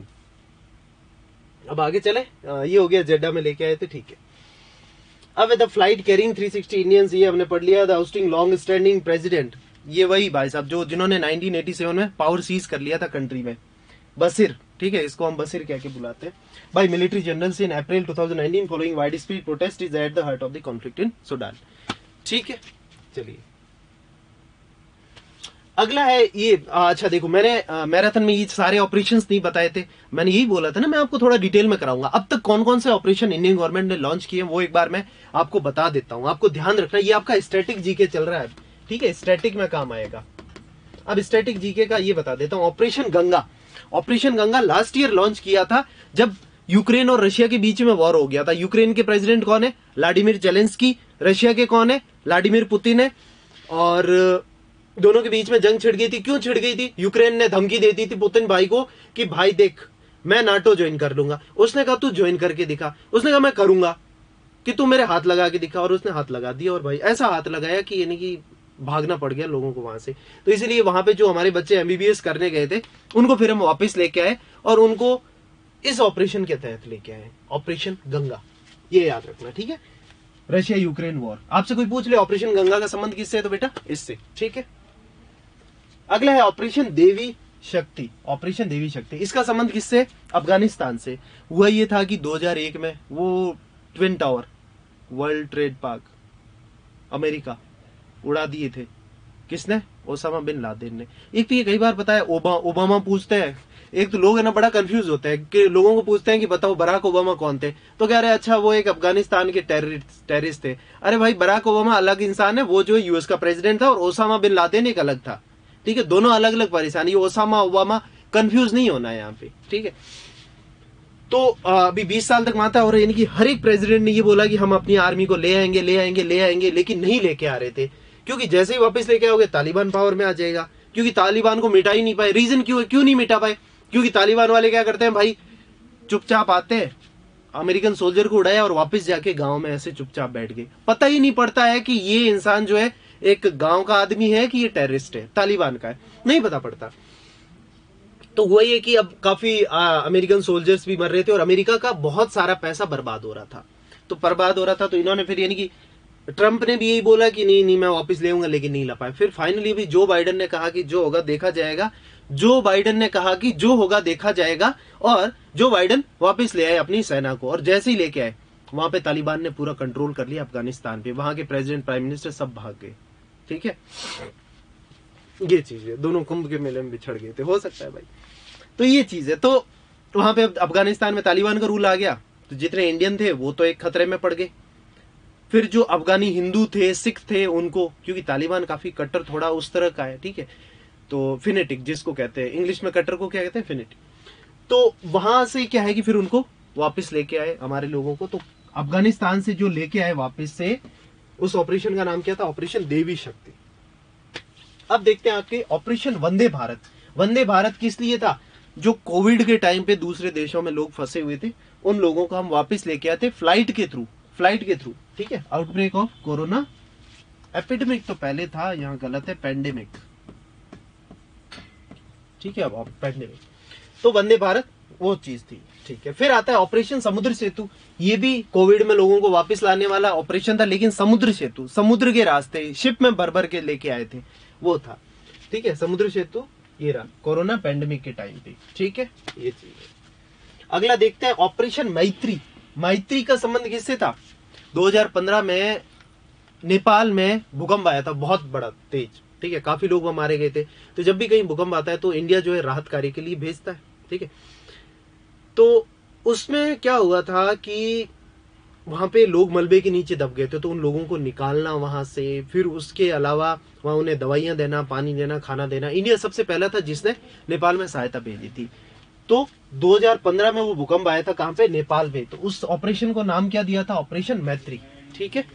अब आगे चले, ये हो गया जेड्डा में लेके आए थे, ठीक है। अब the flight carrying three sixty Indians, ये हमने पढ़ लिया। The ousting long standing president, ये वही भाई साहब जो जिन्होंने नाइनटीन एटी सेवन में पावर सीज कर लिया था कंट्री में, बसीर, ठीक है, इसको हम बसीर कह के बुलाते हैं। By military generals in April two thousand nineteen following wide spread protest is at the heart of the conflict in Sudan, ठीक है। चलिए अगला है ये, अच्छा देखो मैंने मैराथन में ये सारे ऑपरेशंस नहीं बताए थे, मैंने यही बोला था ना मैं आपको थोड़ा डिटेल में कराऊंगा। अब तक कौन कौन से ऑपरेशन इंडियन गवर्नमेंट ने लॉन्च किए वो एक बार मैं आपको बता देता हूं। आपको ध्यान रखना, ये आपका स्टैटिक जीके चल रहा है, ठीक है, स्टैटिक में काम आएगा। अब स्टैटिक जीके का ये बता देता हूं। Operation Ganga, operation Ganga last year launch किया था जब यूक्रेन और रशिया के बीच में वॉर हो गया था। यूक्रेन के प्रेसिडेंट कौन है? Vladimir Zelensky. रशिया के कौन है? व्लादिमीर पुतिन है। और दोनों के बीच में जंग छिड़ गई थी। क्यों छिड़ गई थी? यूक्रेन ने धमकी दे दी थी पुतिन भाई को कि भाई देख मैं नाटो ज्वाइन कर लूंगा। उसने कहा तू ज्वाइन करके दिखा। उसने कहा मैं करूंगा कि तू मेरे हाथ लगा के दिखा, और उसने हाथ लगा दिया। और भाई ऐसा हाथ लगाया कि यानी कि भागना पड़ गया लोगों को वहां से। तो इसलिए वहां पे जो हमारे बच्चे एमबीबीएस करने गए थे उनको फिर हम वापस लेके आए और उनको इस ऑपरेशन के तहत लेके आए, ऑपरेशन गंगा। ये याद रखना, ठीक है। रशिया यूक्रेन वॉर, आपसे कोई पूछ ले ऑपरेशन गंगा का संबंध किससे है तो बेटा इससे, ठीक है। अगला है ऑपरेशन देवी शक्ति। ऑपरेशन देवी शक्ति, इसका संबंध किससे? अफगानिस्तान से। हुआ ये था कि दो हज़ार एक में वो twin tower, world trade park, America उड़ा दिए थे। किसने? ओसामा बिन लादेन ने। एक तो ये कई बार पता है ओबा, ओबामा पूछते हैं, एक तो लोग है ना बड़ा कंफ्यूज होते हैं कि लोगों को पूछते हैं कि बताओ बराक ओबामा कौन थे, तो कह रहे हैं अच्छा वो एक अफगानिस्तान के टेररिस्ट थे। अरे भाई बराक ओबामा अलग इंसान है, वो जो यूएस का प्रेसिडेंट था, और ओसामा बिन लादेन एक अलग था, ठीक है। दोनों अलग अलग परेशानी। ओसामा ओबामा कंफ्यूज नहीं होना है यहाँ पे, ठीक है। तो अभी बीस साल तक वहां था और यानी कि हर एक प्रेसिडेंट ने ये बोला कि हम अपनी आर्मी को ले आएंगे ले आएंगे ले आएंगे, लेकिन नहीं लेके आ रहे थे, क्योंकि जैसे ही वापस लेके आओगे तालिबान पावर में आ जाएगा, क्योंकि तालिबान को मिटा ही नहीं पाए। रीजन क्यों है? क्यों नहीं मिटा पाए? क्योंकि तालिबान वाले क्या करते हैं भाई, चुपचाप आते हैं, अमेरिकन सोल्जर को उड़ाया और वापस जाके गांव में ऐसे चुपचाप बैठ गए। पता ही नहीं पड़ता है कि ये इंसान जो है एक गांव का आदमी है कि ये टेररिस्ट है, तालिबान का है, नहीं पता पड़ता। तो हुआ ये कि अब काफी आ, अमेरिकन सोल्जर्स भी मर रहे थे और अमेरिका का बहुत सारा पैसा बर्बाद हो रहा था। तो बर्बाद हो रहा था तो इन्होंने फिर यानी कि ट्रंप ने भी यही बोला कि नहीं नहीं मैं वापस ले आऊंगा, लेकिन नहीं ला पाए। फिर फाइनली भी जो बाइडन ने कहा कि जो होगा देखा जाएगा, जो बाइडन ने कहा कि जो होगा देखा जाएगा, और जो बाइडन वापस ले आए अपनी सेना को। और जैसे ही लेके आए वहां पे तालिबान ने पूरा कंट्रोल कर लिया अफगानिस्तान पे, वहां के प्रेसिडेंट प्राइम मिनिस्टर सब भाग गए, ठीक है। ये चीज है, दोनों कुंभ के मेले में बिछड़ गए थे, हो सकता है भाई। तो ये चीज है। तो वहां पे अफगानिस्तान में तालिबान का रूल आ गया, तो जितने इंडियन थे वो तो एक खतरे में पड़ गए। फिर जो अफगानी हिंदू थे, सिख थे, उनको, क्योंकि तालिबान काफी कट्टर थोड़ा उस तरह का है, ठीक है, तो फिनेटिक जिसको कहते हैं, इंग्लिश में कट्टर को क्या कहते हैं? फिनेटिक। तो वहां से क्या है कि फिर उनको वापस लेके आए हमारे लोगों को। तो अफगानिस्तान से जो लेके आए वापस से, उस ऑपरेशन का नाम क्या था? ऑपरेशन देवी शक्ति। अब देखते हैं आपके ऑपरेशन वंदे भारत। वंदे भारत किस लिए था? जो कोविड के टाइम पे दूसरे देशों में लोग फंसे हुए थे, उन लोगों को हम वापस लेके आते फ्लाइट के थ्रू, फ्लाइट के थ्रू, ठीक है। आउटब्रेक ऑफ कोरोना, एपिडेमिक तो पहले था, यहाँ गलत है, पेंडेमिक, ठीक है। अब पेंडेमिक, तो वंदे भारत वो चीज थी, ठीक है। फिर आता है ऑपरेशन समुद्र सेतु। ये भी कोविड में लोगों को वापस लाने वाला ऑपरेशन था, लेकिन समुद्र सेतु, समुद्र के रास्ते शिप में भर भर के लेके आए थे, वो था, ठीक है। समुद्र सेतु ये रहा कोरोना पेंडेमिक के टाइम पे, ठीक है, ये चीज है। अगला देखते हैं ऑपरेशन मैत्री। मैत्री का संबंध किससे था? दो हज़ार पंद्रह में नेपाल में भूकंप आया था, बहुत बड़ा तेज, ठीक है, काफी लोग वहां मारे गए थे। तो जब भी कहीं भूकंप आता है तो इंडिया जो है राहत कार्य के लिए भेजता है, ठीक है। तो उसमें क्या हुआ था कि वहां पे लोग मलबे के नीचे दब गए थे, तो उन लोगों को निकालना वहां से, फिर उसके अलावा वहां उन्हें दवाइयां देना, पानी देना, खाना देना। इंडिया सबसे पहला था जिसने नेपाल में सहायता भेजी थी। तो दो हज़ार पंद्रह में वो भूकंप आया था, कहां पे? नेपाल पे। तो उस ऑपरेशन को नाम क्या दिया था? ऑपरेशन मैत्री, ठीक है।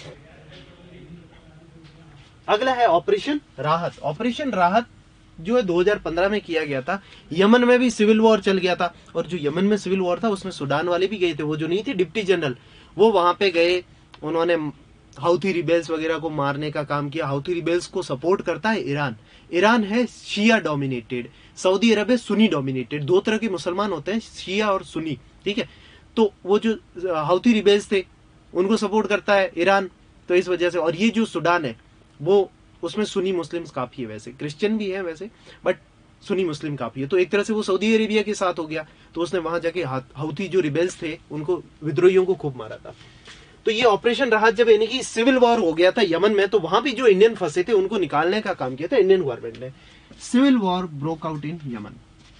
अगला है ऑपरेशन राहत। ऑपरेशन राहत जो है दो हज़ार पंद्रह में किया गया था। यमन में भी सिविल वॉर चल गया था, और जो यमन में सिविल वॉर था उसमें सूडान वाले भी गए थे, वो जो नहीं थे डिप्टी जनरल, वो वहां पे गए, उन्होंने हाउथी रिबेल्स वगैरह को मारने का काम किया। हाउथी रिबेल्स को सपोर्ट करता है ईरान। ईरान है शिया डोमिनेटेड, सऊदी अरब है सुन्नी डोमिनेटेड। दो तरह के मुसलमान होते हैं, शिया और सुन्नी, ठीक है। तो वो जो हाउथी रिबेल्स थे उनको सपोर्ट करता है ईरान, तो इस वजह से। और ये जो सूडान है वो, उसमें सुन्नी मुस्लिम्स काफी है, वैसे क्रिश्चियन भी है वैसे, बट सुन्नी मुस्लिम काफी है। तो एक तरह से वो सऊदी अरेबिया के साथ हो गया, तो उसने वहां जाके हाउथी जो रिबेल्स थे उनको, विद्रोहियों को खूब मारा था। तो ये ऑपरेशन राहत जब यानी कि सिविल वॉर हो गया था यमन में, तो वहां भी जो इंडियन फंसे थे उनको निकालने का काम किया था इंडियन गवर्नमेंट ने। Civil war broke out in Yemen.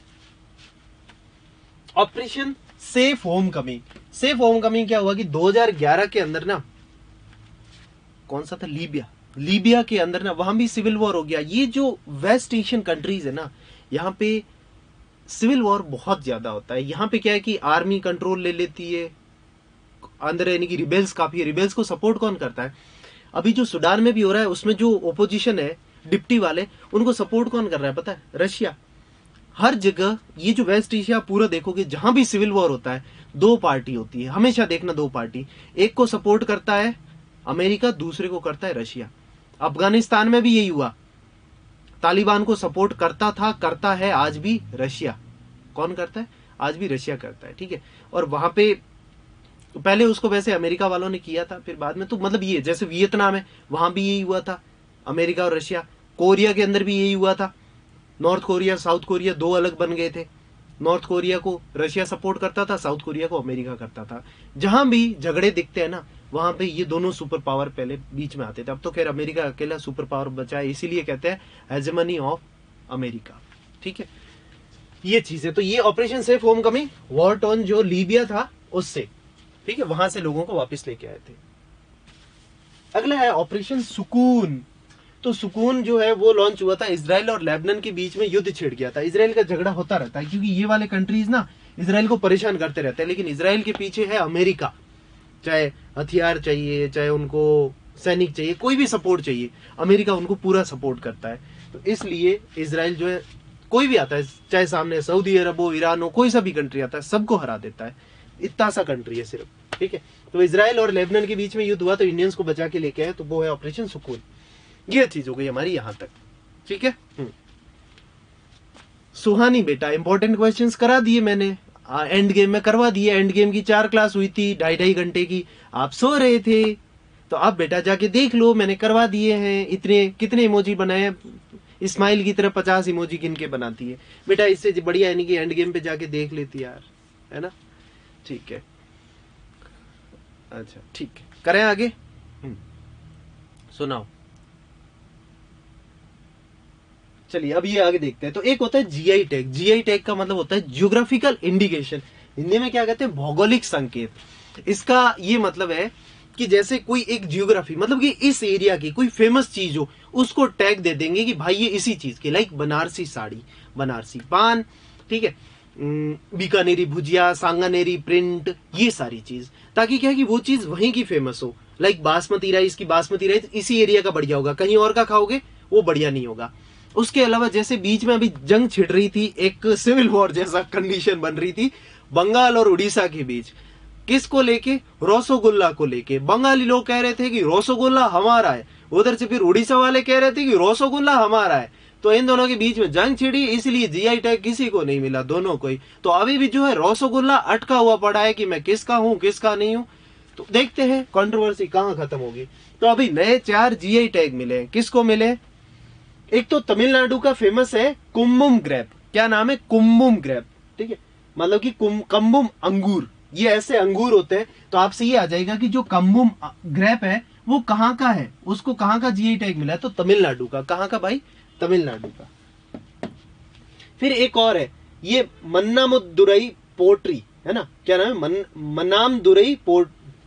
Operation safe homecoming. Safe homecoming क्या हुआ कि दो हज़ार ग्यारह के अंदर ना, कौन सा था? लीबिया, लीबिया के अंदर ना वहां भी सिविल वॉर हो गया। ये जो वेस्ट एशियन कंट्रीज है ना, यहाँ पे सिविल वॉर बहुत ज्यादा होता है। यहाँ पे क्या है कि आर्मी कंट्रोल ले लेती है अंदर, यानी कि रिबेल्स काफी है। रिबेल्स को सपोर्ट कौन करता है? अभी जो सुडान में भी हो रहा है उसमें जो ओपोजिशन है डिप्टी वाले, उनको सपोर्ट कौन कर रहा है पता है? रशिया। हर जगह ये जो वेस्ट एशिया पूरा देखोगे, जहां भी सिविल वॉर होता है दो पार्टी होती है, हमेशा देखना दो पार्टी। एक को सपोर्ट करता है अमेरिका, दूसरे को करता है रशिया। अफगानिस्तान में भी यही हुआ, तालिबान को सपोर्ट करता था, करता है आज भी रशिया। कौन करता है? आज भी रशिया करता है, ठीक है। और वहां पे पहले उसको वैसे अमेरिका वालों ने किया था, फिर बाद में तो मतलब ये जैसे वियतनाम है वहां भी यही हुआ था, अमेरिका और रशिया। कोरिया के अंदर भी यही हुआ था, नॉर्थ कोरिया साउथ कोरिया दो अलग बन गए थे। नॉर्थ कोरिया को रशिया सपोर्ट करता था, साउथ कोरिया को अमेरिका करता था। जहां भी झगड़े दिखते हैं ना, वहां पे ये दोनों सुपर पावर पहले बीच में आते थे। अब तो खैर अमेरिका अकेला सुपर पावर बचा है, इसीलिए कहते हैं हेजेमनी ऑफ अमेरिका, ठीक है। ये चीज है। तो ये operation safe homecoming war torn जो लीबिया था उससे, ठीक है, वहां से लोगों को वापस लेके आए थे। अगला है ऑपरेशन सुकून। तो सुकून जो है वो लॉन्च हुआ था, इजराइल और लेबनान के बीच में युद्ध छिड़ गया था। इजराइल का झगड़ा होता रहता है क्योंकि ये वाले कंट्रीज ना इजराइल को परेशान करते रहते हैं, लेकिन इजराइल के पीछे है अमेरिका। चाहे हथियार चाहिए, चाहे उनको सैनिक चाहिए, कोई भी सपोर्ट चाहिए, अमेरिका उनको पूरा सपोर्ट करता है। तो इसलिए इजराइल जो है, कोई भी आता है, चाहे सामने सऊदी अरब हो, ईरान हो, कोई सा भी कंट्री आता है, सबको हरा देता है। इतना सा कंट्री है सिर्फ, ठीक है। तो इजराइल और लेबनान के बीच में युद्ध हुआ, तो इंडियंस को बचा के लेके आए, तो वो है ऑपरेशन सुकून। ये चीज हो गई हमारी यहां तक, ठीक है। सुहानी बेटा, इंपॉर्टेंट क्वेश्चंस करा दिए मैंने, एंड गेम में करवा दिए। एंड गेम की चार क्लास हुई थी, ढाई ढाई घंटे की, आप सो रहे थे, तो आप बेटा जाके देख लो, मैंने करवा दिए हैं। इतने कितने इमोजी बनाए, स्माइल की तरह पचास इमोजी गिन के बनाती है बेटा, इससे बढ़िया यानी कि एंड गेम पे जाके देख लेती यार, है ना, ठीक है। अच्छा ठीक है, करें आगे, सुनाओ। चलिए अब ये आगे देखते हैं। तो एक होता है जीआई टैग। जीआई टैग का मतलब होता है जियोग्राफिकल इंडिकेशन, हिंदी में क्या कहते हैं? भौगोलिक संकेत। इसका ये मतलब है कि जैसे कोई एक जियोग्राफी, मतलब कि इस एरिया की कोई फेमस चीज हो, उसको टैग दे देंगे कि भाई ये इसी चीज की, लाइक बनारसी साड़ी, बनारसी पान, ठीक है, बीकानेरी भुजिया, सांगानेरी प्रिंट, ये सारी चीज, ताकि क्या है कि वो चीज वहीं की फेमस हो। लाइक बासमती राइस की बासमती राइस इसी एरिया का बढ़िया होगा, कहीं और का खाओगे वो बढ़िया नहीं होगा। उसके अलावा जैसे बीच में अभी जंग छिड़ रही थी, एक सिविल वॉर जैसा कंडीशन बन रही थी बंगाल और उड़ीसा के बीच, किसको लेके? रसगुल्ला को लेके। बंगाली लोग कह रहे थे कि रसगुल्ला हमारा है, उधर से फिर उड़ीसा वाले कह रहे थे कि रसगुल्ला हमारा है। तो इन दोनों के बीच में जंग छिड़ी, इसलिए जीआई टैग किसी को नहीं मिला, दोनों को ही। तो अभी भी जो है रसगुल्ला अटका हुआ पड़ा है कि मैं किसका हूं किसका नहीं हूं। तो देखते हैं कंट्रोवर्सी कहां खत्म होगी। तो अभी नए चार जीआई टैग मिले। किसको मिले? एक तो तमिलनाडु का फेमस है कुम्बुम ग्रेप। क्या नाम है? कुम्बुम ग्रेप, ठीक है, मतलब कि कुम्बुम अंगूर। ये ऐसे अंगूर होते हैं। तो आपसे ये आ जाएगा कि जो कुम्बुम ग्रेप है वो कहाँ का है, उसको कहाँ का जीआई टैग मिला है? तो तमिलनाडु का। कहाँ का भाई? तमिलनाडु का। फिर एक और है, ये मन्नामदुरई पोट्री, है ना, क्या नाम है? मन, मनामदुरई पोर्ट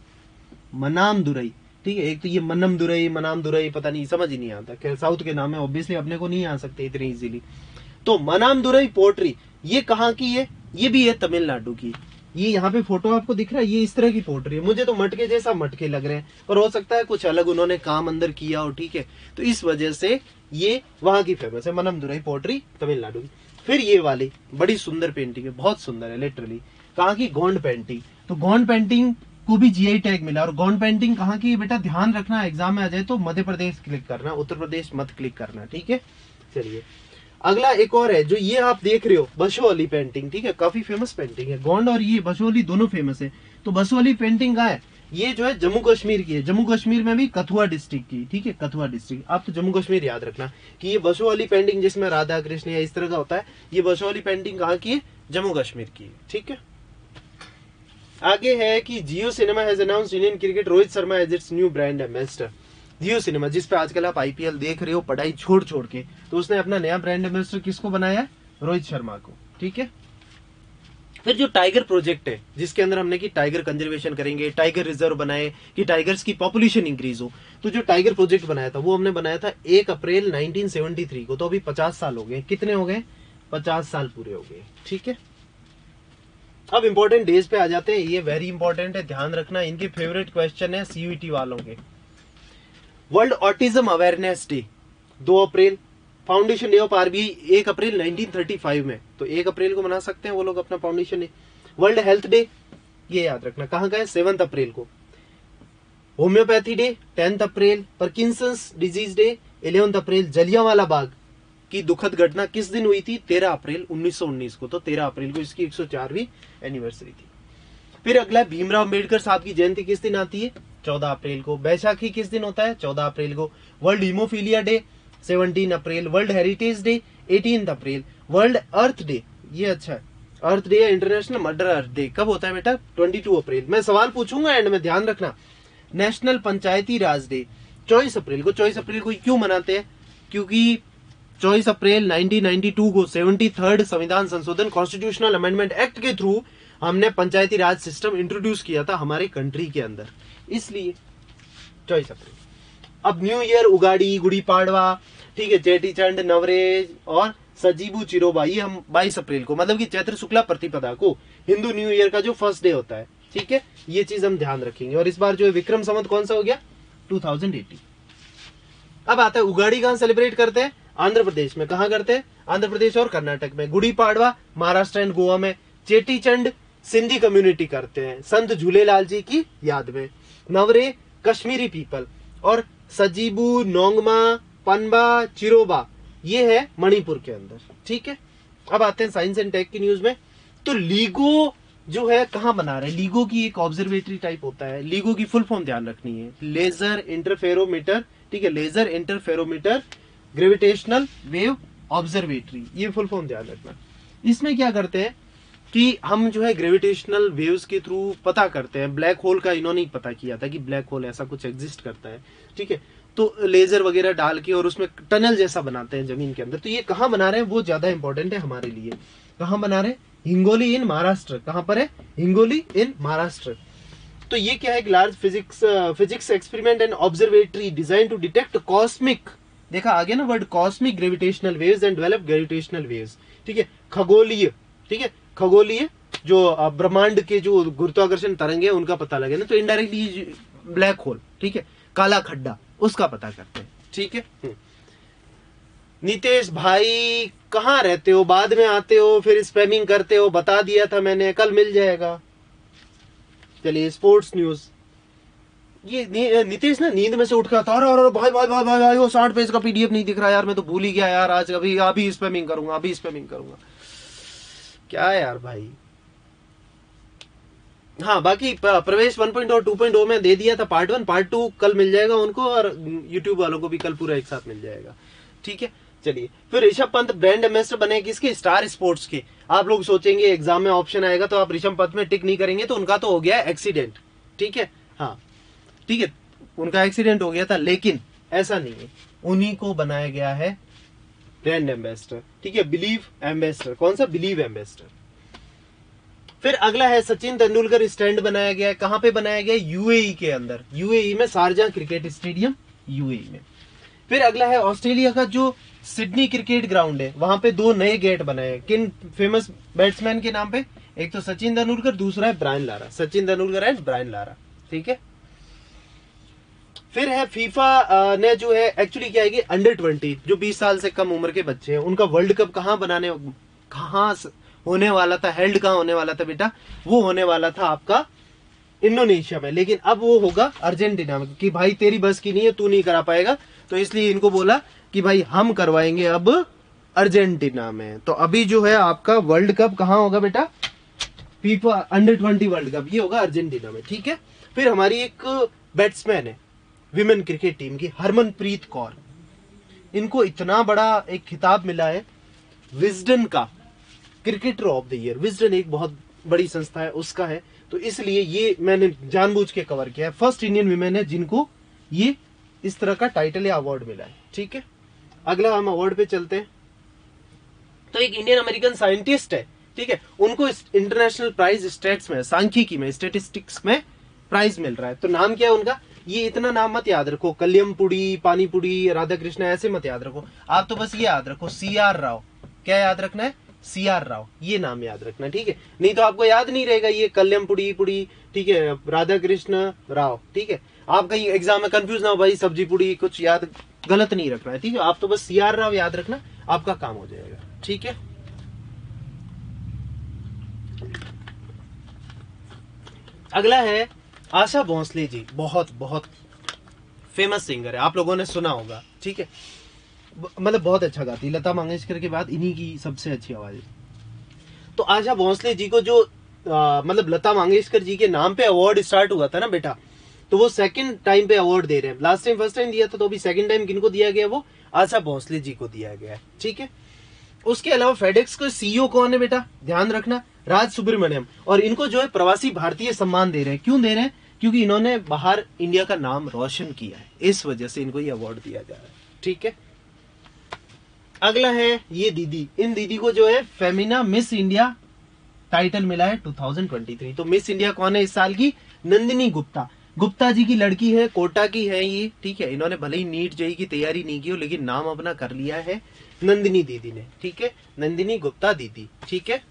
मनामदुरई, ठीक है। एक तो ये मन्नमदुरई, मनामदुरई, पता नहीं, समझ ही नहीं आता। खैर साउथ के नाम है, ऑब्वियसली अपने को नहीं आ सकते इतने इजीली। तो मनामदुरई पोट्री ये कहाँ की है? ये भी है तमिलनाडु की। ये यहाँ पे फोटो आपको दिख रहा है, ये इस तरह की पोट्री है। मुझे तो मटके जैसा मटके लग रहे हैं, पर हो सकता है कुछ अलग उन्होंने काम अंदर किया हो, ठीक है। तो इस वजह से ये वहां की फेमस है, मनामदुरई पोट्री तमिलनाडु की। फिर ये वाली बड़ी सुंदर पेंटिंग है, बहुत सुंदर है लिटरली। कहाँ की? गोंड पेंटिंग। तो गोंड पेंटिंग को भी जीआई टैग मिला। और गोंड पेंटिंग कहाँ की? बेटा ध्यान रखना, एग्जाम में आ जाए तो मध्य प्रदेश क्लिक करना, उत्तर प्रदेश मत क्लिक करना, ठीक है। चलिए अगला एक और है, जो ये आप देख रहे हो बसोहली पेंटिंग, ठीक है, काफी फेमस पेंटिंग है। गोंड और ये बसोहली दोनों फेमस है। तो बसोहली पेंटिंग कहाँ है? ये जो है जम्मू कश्मीर की है, जम्मू कश्मीर में भी कथुआ डिस्ट्रिक्ट की, ठीक है, कथुआ डिस्ट्रिक्ट। आप तो जम्मू कश्मीर याद रखना कि ये बसोहली पेंटिंग जिसमें राधा कृष्ण या इस तरह का होता है, ये बसोहली पेंटिंग कहाँ की है? जम्मू कश्मीर की, ठीक है। आगे है कि Jio cinema has announced Indian cricket Rohit Sharma as its new brand ambassador. Jio cinema, जिस पे आजकल आप आईपीएल देख रहे हो पढ़ाई छोड़ छोड़ के, तो उसने अपना नया ब्रांड एम्बेसडर किसको बनाया? रोहित शर्मा को, ठीक है। फिर जो टाइगर प्रोजेक्ट है जिसके अंदर हमने कि टाइगर कंजर्वेशन करेंगे, टाइगर रिजर्व बनाए कि टाइगर्स की पॉपुलेशन इंक्रीज हो, तो जो टाइगर प्रोजेक्ट बनाया था वो हमने बनाया था एक अप्रैल नाइनटीन सेवेंटी थ्री को। तो अभी पचास साल हो गए। कितने हो गए? पचास साल पूरे हो गए। ठीक है, अब इंपॉर्टेंट डेज पे आ जाते हैं। ये वेरी इंपॉर्टेंट है, ध्यान रखना, इनके फेवरेट क्वेश्चन है सीयूईटी वालों के। वर्ल्ड ऑटिज्म अवेयरनेस डे दो April, foundation day of RBI एक अप्रैल नाइनटीन थर्टी फाइव में, तो एक अप्रैल को मना सकते हैं वो लोग अपना foundation day. World health day ये याद रखना कहाँ का है? सेवंथ अप्रैल को। Homeopathy day tenth April, Parkinson's disease day eleventh April. Jallianwala Bagh की दुखद घटना किस दिन हुई थी? तेरह अप्रैल उन्नीस सौ उन्नीस को, तो तेरह अप्रैल को इसकी एक सौ चारवीं एनिवर्सरी थी। फिर अगला भीमराव अंबेडकर साहब की जयंती किस दिन आती है? चौदह अप्रैल को। बैसाखी किस दिन होता है? चौदह अप्रैल को। वर्ल्ड हीमोफीलिया डे सत्रह अप्रैल। वर्ल्ड हेरिटेज डे अठारह अप्रैल। वर्ल्ड अर्थ डे, ये अच्छा है, earth day international mother earth day कब होता है बेटा? बाईस अप्रैल। मैं सवाल पूछूंगा एंड में, ध्यान रखना। नेशनल पंचायती राज डे चौबीस अप्रैल को। चौबीस अप्रैल को क्यों मनाते हैं? क्योंकि चौबीस अप्रैल नाइनटीन नाइंटी टू को तिहत्तरवें संविधान संशोधन कॉन्स्टिट्यूशनल अमेंडमेंट एक्ट के थ्रू हमने पंचायती राज सिस्टम इंट्रोड्यूस किया था हमारे कंट्री के अंदर, इसलिए चौबीस अप्रैल। अब न्यू ईयर, उगाड़ी, गुड़ी पाड़वा, ठीक है, चेटी चंड, नवरेज और सजीबू चिरोबा, ये हम बाईस अप्रैल को, मतलब कि चैत्र शुक्ला प्रतिपदा को हिंदू न्यू ईयर का जो फर्स्ट डे होता है। ठीक है, ये चीज हम ध्यान रखेंगे। और इस बार जो है विक्रम संवत कौन सा हो गया? Two thousand eighty. अब आता है उगाड़ी कहां सेलिब्रेट करते हैं? आंध्र प्रदेश में। कहां करते हैं? आंध्र प्रदेश और कर्नाटक में। गुड़ी पाड़वा महाराष्ट्र एंड गोवा में। चेटी चंड सिंधी कम्युनिटी करते हैं संत झूलेलाल जी की याद में। नवरे कश्मीरी पीपल। और सजीबू, नोंगमा, पनबा, चिरोबा ये है मणिपुर के अंदर। ठीक है, अब आते हैं साइंस एंड टेक की न्यूज में। तो लीगो जो है कहां बना रहे हैं? लीगो की एक ऑब्जर्वेटरी टाइप होता है। लीगो की फुल फॉर्म ध्यान रखनी है, लेजर इंटरफेरोमीटर। ठीक है, laser interferometer gravitational wave observatory, ये फुल फॉर्म ध्यान रखना। इसमें क्या करते हैं कि हम जो है ग्रेविटेशनल वेव्स के थ्रू पता करते हैं। ब्लैक होल का इन्होंने ही पता किया था कि ब्लैक होल ऐसा कुछ एग्जिस्ट करता है। ठीक है, तो लेजर वगैरह डाल के और उसमें टनल जैसा बनाते हैं जमीन के अंदर। तो ये कहाँ बना रहे हैं वो ज्यादा इंपॉर्टेंट है हमारे लिए। कहाँ बना रहे हैं? हिंगोली इन महाराष्ट्र। कहां पर है? हिंगोली इन महाराष्ट्र। तो ये क्या है? एक large physics physics experiment and observatory design to detect cosmic, देखा आगे ना word, cosmic gravitational waves and develop gravitational waves. ठीक है, खगोलीय, ठीक है, खगोलीय जो ब्रह्मांड के जो गुरुत्वाकर्षण तरंगे हैं उनका पता लगे ना, तो इनडायरेक्टली ब्लैक होल, ठीक है, काला खड्डा, उसका पता करते हैं। ठीक है, नितेश भाई कहाँ रहते हो? बाद में आते हो फिर स्पैमिंग करते हो, बता दिया था मैंने, कल मिल जाएगा। चलिए स्पोर्ट्स न्यूज। ये नितेश ना नींद में से उठ के आता है, अरे भाई भाई भाई भाई भाई वो साठ पेज का पीडीएफ नहीं दिख रहा यार, मैं तो भूल ही गया यार, आज अभी अभी स्पैमिंग करूंगा, अभी स्पैमिंग करूंगा। क्या यार भाई। हाँ, बाकी प्रवेश वन पॉइंट और टू पॉइंट ओ में दे दिया था पार्ट वन, पार्ट टू कल मिल जाएगा उनको, और यूट्यूब वालों को भी कल पूरा एक साथ मिल जाएगा। ठीक है, चलिए फिर ऋषभ पंत ब्रांड एम्बेसडर बने किसके? स्टार स्पोर्ट्स के। आप लोग सोचेंगे एग्जाम में ऑप्शन आएगा तो आप ऋषभ पंत में टिक नहीं करेंगे, तो उनका तो हो गया एक्सीडेंट। ठीक है, हाँ ठीक है, उनका एक्सीडेंट हो गया था, लेकिन ऐसा नहीं है, उन्हीं को बनाया गया है ब्रांड एम्बेसडर। ठीक है, बिलीव एम्बेसडर। कौन सा? Believe ambassador. फिर अगला है सचिन तेंदुलकर स्टैंड बनाया गया है। कहां पे बनाया गया? यूएई के अंदर, यूएई में शारजाह क्रिकेट स्टेडियम, यूएई में। फिर अगला है ऑस्ट्रेलिया का जो सिडनी क्रिकेट ग्राउंड है, वहां पे दो नए गेट बनाए हैं। किन फेमस बैट्समैन के नाम पे? एक तो सचिन तेंदुलकर, दूसरा है Brian Lara. Sachin Tendulkar and Brian Lara. ठीक है, फिर है फीफा ने जो है एक्चुअली क्या है कि अंडर ट्वेंटी जो बीस साल से कम उम्र के बच्चे हैं उनका वर्ल्ड कप कहां बनाने कहां होने वाला था, हेल्ड कहां होने वाला था बेटा? वो होने वाला था आपका इंडोनेशिया में, लेकिन अब वो होगा अर्जेंटीना में, कि भाई तेरी बस की नहीं है, तू नहीं करा पाएगा, तो इसलिए इनको बोला कि भाई हम करवाएंगे अब अर्जेंटीना में। तो अभी जो है आपका वर्ल्ड कप कहां होगा बेटा? FIFA under twenty world cup, ये होगा अर्जेंटीना में। ठीक है, फिर हमारी एक बैट्समैन है विमेन क्रिकेट टीम की, हरमनप्रीत कौर। इनको इतना बड़ा एक खिताब मिला है विजडन का, cricketer of the year. Wisden एक बहुत बड़ी संस्था है, उसका है, तो इसलिए ये मैंने जानबूझ के कवर किया है। फर्स्ट इंडियन विमेन है जिनको ये इस तरह का टाइटल या अवार्ड मिला है। ठीक है, अगला हम अवार्ड पे चलते हैं। तो एक इंडियन अमेरिकन साइंटिस्ट है ठीक है, उनको इंटरनेशनल प्राइज स्टेट्स में, सांख्यिकी में, स्टेटिस्टिक्स में प्राइज मिल रहा है। तो नाम क्या है उनका, ये इतना नाम मत याद रखो, कल्याणपुड़ी, पानीपुड़ी, राधा कृष्ण, ऐसे मत याद रखो आप, तो बस ये याद रखो सी आर राव। क्या याद रखना है, सी आर राव, ये नाम याद रखना, ठीक है, नहीं तो आपको याद नहीं रहेगा ये कल्याणपुड़ी पुड़ी, ठीक है, राधा कृष्ण राव, ठीक है, आप कहीं एग्जाम में कंफ्यूज ना हो भाई सब्जी पुड़ी, कुछ याद गलत नहीं रखना है, ठीक है, आप तो बस सी आर राव याद रखना, आपका काम हो जाएगा, ठीक है। अगला है आशा भोसले जी, बहुत बहुत फेमस सिंगर है, आप लोगों ने सुना होगा, ठीक है, मतलब बहुत अच्छा गाती है, लता मंगेशकर के बाद इन्हीं की सबसे अच्छी आवाज है। तो आशा भोसले जी को जो आ, मतलब लता मंगेशकर जी के नाम पे अवार्ड स्टार्ट हुआ था ना बेटा, तो वो सेकंड टाइम पे अवार्ड दे रहे हैं। लास्ट टाइम फर्स्ट टाइम दिया था, तो अभी सेकंड टाइम किनको दिया गया, वो आशा भोसले जी को दिया गया है, ठीक है। उसके अलावा फेडेक्स को सीईओ कौन है बेटा, ध्यान रखना, राज सुब्रमण्यम, और इनको जो है प्रवासी भारतीय सम्मान दे रहे हैं। क्यों दे रहे हैं, क्योंकि इन्होंने बाहर इंडिया का नाम रोशन किया है, इस वजह से इनको ये अवार्ड दिया जा रहा है, ठीक है। अगला है ये दीदी, इन दीदी को जो है फेमिना मिस इंडिया टाइटल मिला है दो हज़ार तेईस। तो मिस इंडिया कौन है इस साल की, नंदिनी गुप्ता, गुप्ता जी की लड़की है, कोटा की है ये, ठीक है, इन्होंने भले ही नीट जेई की तैयारी नहीं की हो, लेकिन नाम अपना कर लिया है नंदिनी दीदी ने, ठीक है, नंदिनी गुप्ता दीदी, ठीक है।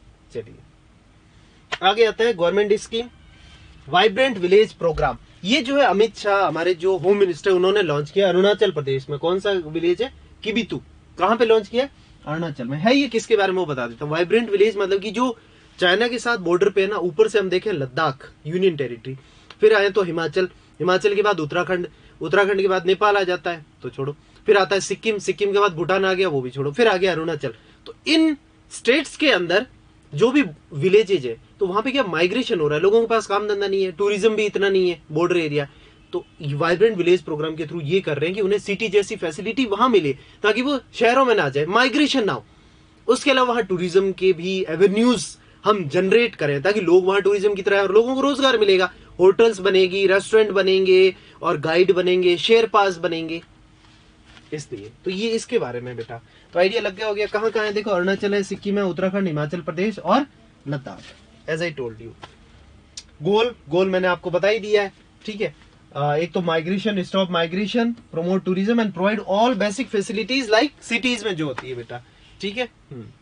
चलिए आगे आता है government scheme vibrant village programme. ये जो है अमित शाह हमारे जो होम मिनिस्टर, उन्होंने लॉन्च किया अरुणाचल प्रदेश में। कौन सा विलेज है, किबितू, कहां पे लॉन्च किया, अरुणाचल में है। ये किसके बारे में वो बता देता हूँ। वाइब्रेंट विलेज मतलब कि जो चाइना के साथ बॉर्डर पे है ना, ऊपर से हम देखें लद्दाख यूनियन टेरिटरी, फिर आए तो हिमाचल, हिमाचल के बाद उत्तराखंड, उत्तराखंड के बाद नेपाल आ जाता है, तो छोड़ो, फिर आता है सिक्किम, सिक्किम के बाद भूटान आ गया, वो भी छोड़ो, फिर आ गया अरुणाचल। तो इन स्टेट्स के अंदर जो भी विलेजेज है, तो वहां पे क्या माइग्रेशन हो रहा है, लोगों के पास काम धंधा नहीं है, टूरिज्म भी इतना नहीं है, बॉर्डर एरिया, तो वाइब्रेंट विलेज प्रोग्राम के थ्रू ये कर रहे हैं कि उन्हें सिटी जैसी फैसिलिटी वहां मिले, ताकि वो शहरों में ना जाए, माइग्रेशन ना हो। उसके अलावा वहां टूरिज्म के भी एवेन्यूज हम जनरेट करें, ताकि लोग वहां टूरिज्म की तरह, और लोगों को रोजगार मिलेगा, होटल्स बनेगी, रेस्टोरेंट बनेंगे, और गाइड बनेंगे, शेयर पास बनेंगे, इसलिए तो ये इसके बारे में बेटा। तो आइडिया लग गया हो गया, कहां कहां है देखो, अरुणाचल है, सिक्किम है, उत्तराखंड, हिमाचल प्रदेश और Ladakh, as I told you. Goal goal मैंने आपको बता ही दिया है, ठीक है। uh, एक तो migration, stop migration, promote tourism and provide all basic facilities like cities में जो होती है बेटा, ठीक है।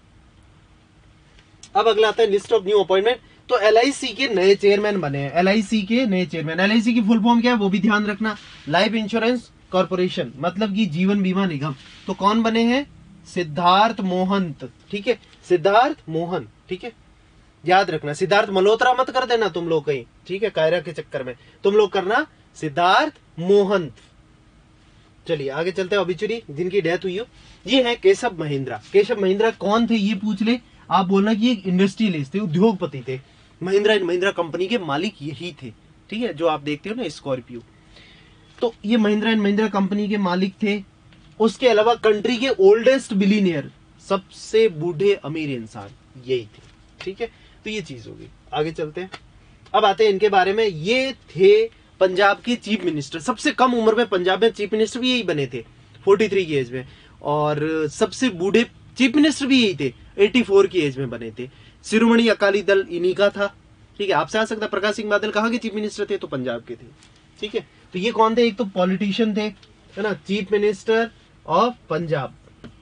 अब अगला आता है लिस्ट ऑफ न्यू अपॉइंटमेंट। तो एलआईसी के नए चेयरमैन बने हैं, एलआईसी के नए चेयरमैन। एलआईसी की फुल फॉर्म क्या है वो भी ध्यान रखना, लाइफ इंश्योरेंस कॉर्पोरेशन, मतलब कि जीवन बीमा निगम। तो कौन बने हैं, सिद्धार्थ मोहंत, ठीक है, सिद्धार्थ मोहन, ठीक है, याद रखना, सिद्धार्थ मल्होत्रा मत कर देना तुम लोग कहीं, ठीक है, कायरा के चक्कर में, तुम लोग करना सिद्धार्थ मोहंत। चलिए आगे चलते हैं। ऑब्चुरी जिनकी डेथ हुई हो, ये है केशव महिंद्रा। केशव महिंद्रा कौन थे ये पूछ ले, आप बोलना कि एक इंडस्ट्रियलिस्ट थे, उद्योगपति थे, महिंद्रा एंड महिंद्रा कंपनी के मालिक यही थे, ठीक है, जो आप देखते हो ना स्कॉर्पियो। तो ये महिंद्रा एंड महिंद्रा कंपनी के मालिक थे। उसके अलावा कंट्री के ओल्डेस्ट बिलीनियर, सबसे बूढ़े अमीर इंसान यही थे, ठीक है। तो ये चीज होगी। आगे चलते हैं, अब आते हैं इनके बारे में। ये थे पंजाब के चीफ मिनिस्टर, सबसे कम उम्र में पंजाब में चीफ मिनिस्टर भी यही बने थे, तैंतालीस की एज में, और सबसे बूढ़े चीफ मिनिस्टर भी यही थे, चौरासी की एज में बने थे। शिरोमणि अकाली दल इन्हीं का था, ठीक है। आपसे आ सकता प्रकाश सिंह बादल कहाँ के चीफ मिनिस्टर थे, तो पंजाब के थे, ठीक है। तो ये कौन थे, एक तो पॉलिटिशियन थे, है ना, चीफ मिनिस्टर ऑफ पंजाब,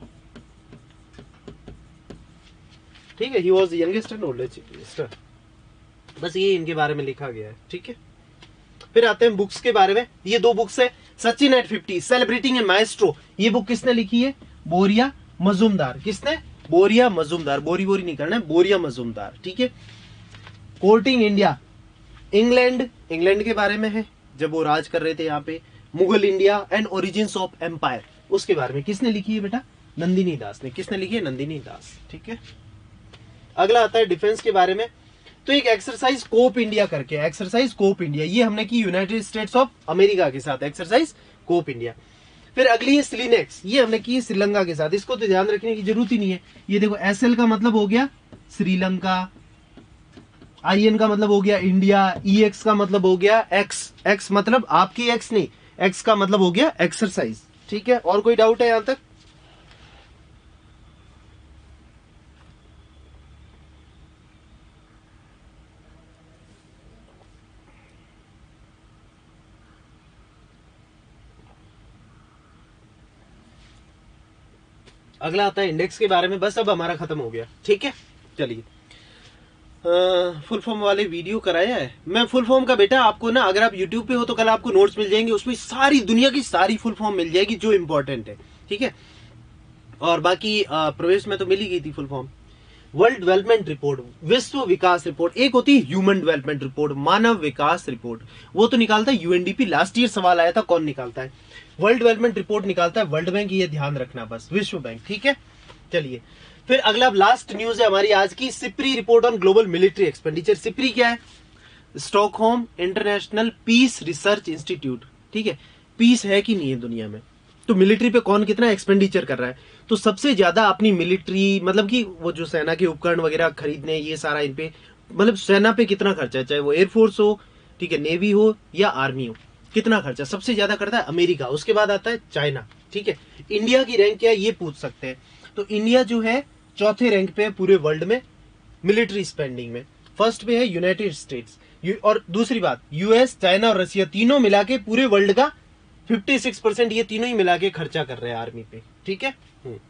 ठीक है, he was the youngest and oldest chief minister. बस ये इनके बारे में लिखा गया है, ठीक है। फिर आते हैं बुक्स के बारे में। ये दो बुक्स है, Sachin at fifty, celebrating a maestro. ये बुक किसने लिखी है, बोरिया मजूमदार। किसने, बोरिया मजूमदार, बोरी बोरी नहीं करना है, बोरिया मजूमदार, ठीक है। कोर्टिंग इंडिया, इंग्लैंड, इंग्लैंड के बारे में है, जब वो राज कर रहे थे यहाँ पे। Mughal India and origins of empire, उसके बारे में किसने लिखी है बेटा, नंदिनी दास ने। किसने लिखी है, नंदिनी दास, ठीक है। अगला आता है डिफेंस के बारे में। तो एक एक्सरसाइज कोप इंडिया करके, एक्सरसाइज कोप इंडिया, ये हमने की यूनाइटेड स्टेट्स ऑफ अमेरिका के साथ, एक्सरसाइज कोप इंडिया। फिर अगली है स्लिनेक्स, ये हमने की श्रीलंका के साथ। इसको तो ध्यान रखने की जरूरत ही नहीं है। ये देखो, एसएल का मतलब हो गया श्रीलंका, आईएन का मतलब हो गया इंडिया, ईएक्स का मतलब हो गया एक्स, एक्स मतलब आपकी एक्स नहीं, एक्स का मतलब हो गया एक्सरसाइज, ठीक है। और कोई डाउट है यहां तक, अगला आता है इंडेक्स के बारे में। बस अब हमारा खत्म हो गया, ठीक है। चलिए, फुल फॉर्म वाले वीडियो कराया है मैं। फुल फॉर्म का बेटा आपको ना, अगर आप यूट्यूब पे हो तो कल आपको नोट्स मिल जाएंगे, उसमें सारी दुनिया की सारी फुल फॉर्म मिल जाएगी जो इंपॉर्टेंट है, ठीक है। और बाकी प्रवेश में तो मिल ही गई थी full form. World development report, विश्व विकास रिपोर्ट। एक होती है ह्यूमन डेवलपमेंट रिपोर्ट, मानव विकास रिपोर्ट, वो तो निकालता है यूएनडीपी। लास्ट ईयर सवाल आया था, कौन निकालता है? वर्ल्ड डेवलपमेंट रिपोर्ट निकालता है वर्ल्ड बैंक, ये ध्यान रखना बस, विश्व बैंक, ठीक है। चलिए, फिर अगला लास्ट न्यूज है हमारी आज की, SIPRI report on global military expenditure. SIPRI क्या है? Stockholm international peace research institute, ठीक है। पीस है कि नहीं है दुनिया में, तो मिलिट्री पे कौन कितना एक्सपेंडिचर कर रहा है, तो सबसे ज्यादा अपनी मिलिट्री, मतलब कि वो जो सेना के उपकरण वगैरह खरीदने, ये सारा इन पे, मतलब सेना पे कितना खर्चा है, चाहे वो एयरफोर्स हो, ठीक है, नेवी हो या आर्मी हो, कितना खर्चा सबसे ज्यादा करता है अमेरिका, उसके बाद आता है चाइना, ठीक है। इंडिया की रैंक क्या है ये पूछ सकते हैं, तो इंडिया जो है चौथे रैंक पे है पूरे वर्ल्ड में मिलिट्री स्पेंडिंग में। फर्स्ट पे है यूनाइटेड स्टेट्स, और दूसरी बात यूएस, चाइना और रशिया तीनों मिला के पूरे वर्ल्ड का छप्पन परसेंट ये तीनों ही मिला के खर्चा कर रहे हैं आर्मी पे, ठीक है।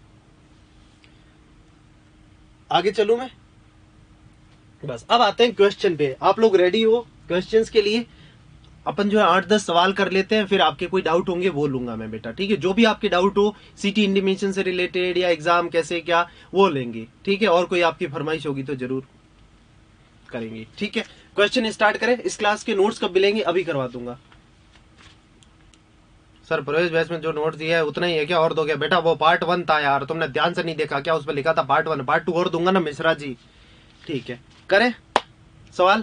आगे चलूं मैं, बस अब आते हैं क्वेश्चन पे। आप लोग रेडी हो क्वेश्चंस के लिए? अपन जो है आठ दस सवाल कर लेते हैं, फिर आपके कोई डाउट होंगे वो लूंगा मैं बेटा, ठीक है। जो भी आपके डाउट हो सिटी इंडिमेशन से रिलेटेड या एग्जाम कैसे क्या, वो लेंगे, ठीक है। और कोई आपकी फरमाइश होगी तो जरूर करेंगे, ठीक है। क्वेश्चन स्टार्ट करें। इस क्लास के नोट्स कब मिलेंगे? अभी करवा दूंगा। सर प्रवेश बैच में जो नोट दिया है उतना ही है क्या, और दो क्या? बेटा वो पार्ट वन था यार, तुमने ध्यान से नहीं देखा क्या? उस पर लिखा था पार्ट वन, पार्ट टू और दूंगा ना मिश्रा जी, ठीक है। करें सवाल?